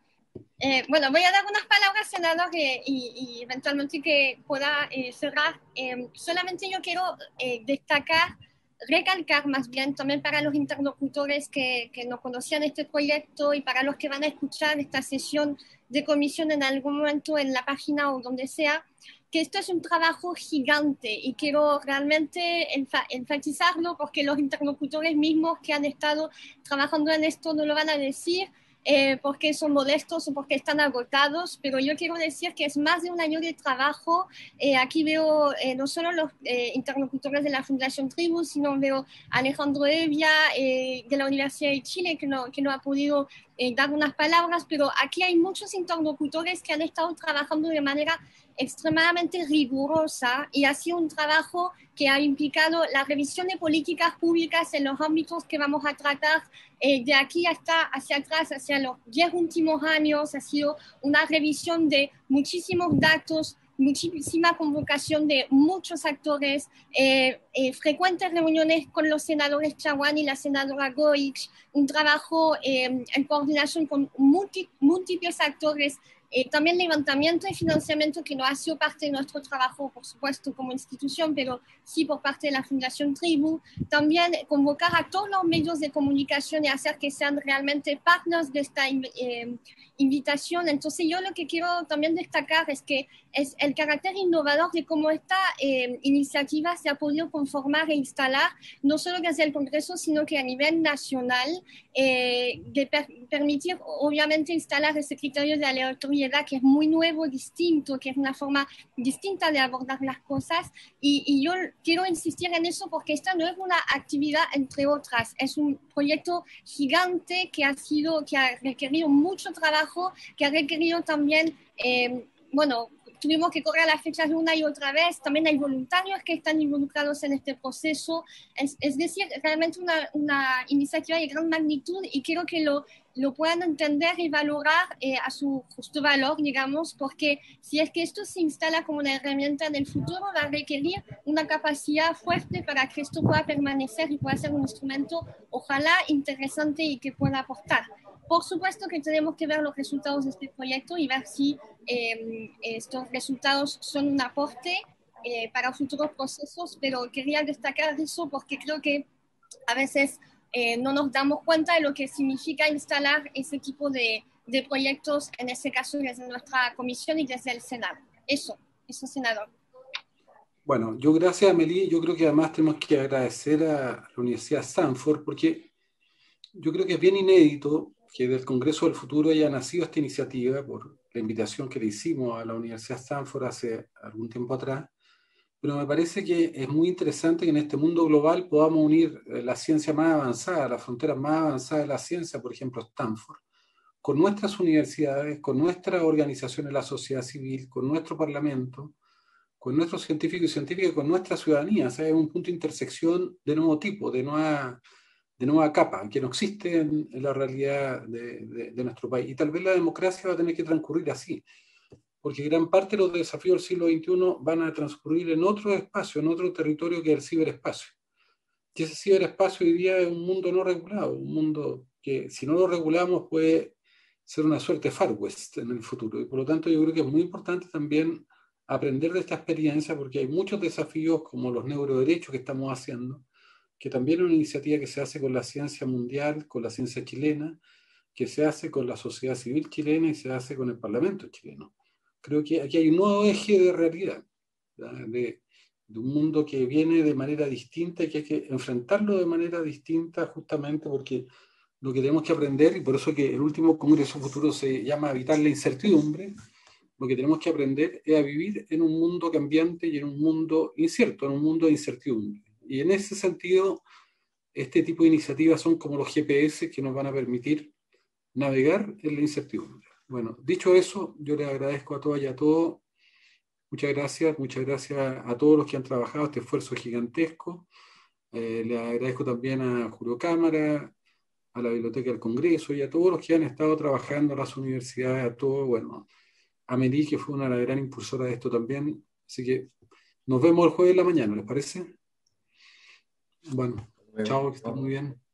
Eh, bueno, voy a dar unas palabras, senador, eh, y, y eventualmente que pueda eh, cerrar. Eh, solamente yo quiero eh, destacar, recalcar más bien también para los interlocutores que, que no conocían este proyecto y para los que van a escuchar esta sesión de comisión en algún momento en la página o donde sea, que esto es un trabajo gigante y quiero realmente enfa enfatizarlo porque los interlocutores mismos que han estado trabajando en esto no lo van a decir, Eh, porque son modestos o porque están agotados, pero yo quiero decir que es más de un año de trabajo. Eh, aquí veo eh, no solo los eh, interlocutores de la Fundación Tribu, sino veo a Alejandro Evia eh, de la Universidad de Chile, que no, que no ha podido eh, dar unas palabras, pero aquí hay muchos interlocutores que han estado trabajando de manera extremadamente rigurosa y ha sido un trabajo que ha implicado la revisión de políticas públicas en los ámbitos que vamos a tratar eh, de aquí hasta hacia atrás, hacia los diez últimos años. Ha sido una revisión de muchísimos datos, muchísima convocación de muchos actores, eh, eh, frecuentes reuniones con los senadores Chaguán y la senadora Goich, un trabajo eh, en coordinación con múlti múltiples actores. Eh, también levantamiento de financiamiento que no ha sido parte de nuestro trabajo, por supuesto, como institución, pero sí por parte de la Fundación Tribu. También convocar a todos los medios de comunicación y hacer que sean realmente partners de esta eh, invitación. Entonces yo lo que quiero también destacar es que es el carácter innovador de cómo esta eh, iniciativa se ha podido conformar e instalar, no solo desde el Congreso, sino que a nivel nacional, eh, de per permitir obviamente instalar ese criterio de aleatoriedad que es muy nuevo, distinto, que es una forma distinta de abordar las cosas, y, y yo quiero insistir en eso porque esta no es una actividad entre otras, es un proyecto gigante que ha sido, que ha requerido mucho trabajo, que ha requerido también, eh, bueno, tuvimos que correr las fechas una y otra vez, también hay voluntarios que están involucrados en este proceso, es, es decir, realmente una, una iniciativa de gran magnitud y quiero que lo, lo puedan entender y valorar eh, a su justo valor, digamos, porque si es que esto se instala como una herramienta en el futuro, va a requerir una capacidad fuerte para que esto pueda permanecer y pueda ser un instrumento, ojalá, interesante y que pueda aportar. Por supuesto que tenemos que ver los resultados de este proyecto y ver si eh, estos resultados son un aporte eh, para futuros procesos, pero quería destacar eso porque creo que a veces eh, no nos damos cuenta de lo que significa instalar ese tipo de, de proyectos, en este caso desde nuestra comisión y desde el Senado. Eso, eso, senador. Bueno, yo gracias a Amelie, yo creo que además tenemos que agradecer a la Universidad Stanford porque yo creo que es bien inédito que del Congreso del Futuro haya nacido esta iniciativa por la invitación que le hicimos a la Universidad Stanford hace algún tiempo atrás, pero me parece que es muy interesante que en este mundo global podamos unir la ciencia más avanzada, las fronteras más avanzadas de la ciencia, por ejemplo Stanford, con nuestras universidades, con nuestras organizaciones de la sociedad civil, con nuestro parlamento, con nuestros científicos y científicas, con nuestra ciudadanía. O sea, es un punto de intersección de nuevo tipo, de nueva... de nueva capa, que no existe en, en la realidad de, de, de nuestro país. Y tal vez la democracia va a tener que transcurrir así, porque gran parte de los desafíos del siglo veintiuno van a transcurrir en otro espacio, en otro territorio que el ciberespacio. Y ese ciberespacio hoy día es un mundo no regulado, un mundo que si no lo regulamos puede ser una suerte Far West en el futuro. Y por lo tanto yo creo que es muy importante también aprender de esta experiencia, porque hay muchos desafíos como los neuroderechos que estamos haciendo, que también es una iniciativa que se hace con la ciencia mundial, con la ciencia chilena, que se hace con la sociedad civil chilena y se hace con el Parlamento chileno. Creo que aquí hay un nuevo eje de realidad, de, de un mundo que viene de manera distinta y que hay que enfrentarlo de manera distinta justamente porque lo que tenemos que aprender, y por eso que el último Congreso Futuro se llama Evitar la Incertidumbre, lo que tenemos que aprender es a vivir en un mundo cambiante y en un mundo incierto, en un mundo de incertidumbre. Y en ese sentido, este tipo de iniciativas son como los G P S que nos van a permitir navegar en la incertidumbre. Bueno, dicho eso, yo les agradezco a todas y a todos. Muchas gracias, muchas gracias a todos los que han trabajado este esfuerzo gigantesco. Eh, les agradezco también a Julio Cámara, a la Biblioteca del Congreso y a todos los que han estado trabajando en las universidades, a todos, bueno, a Meli, que fue una de las gran impulsora de esto también. Así que nos vemos el jueves de la mañana, ¿les parece? Bueno, chao, que estén muy bien.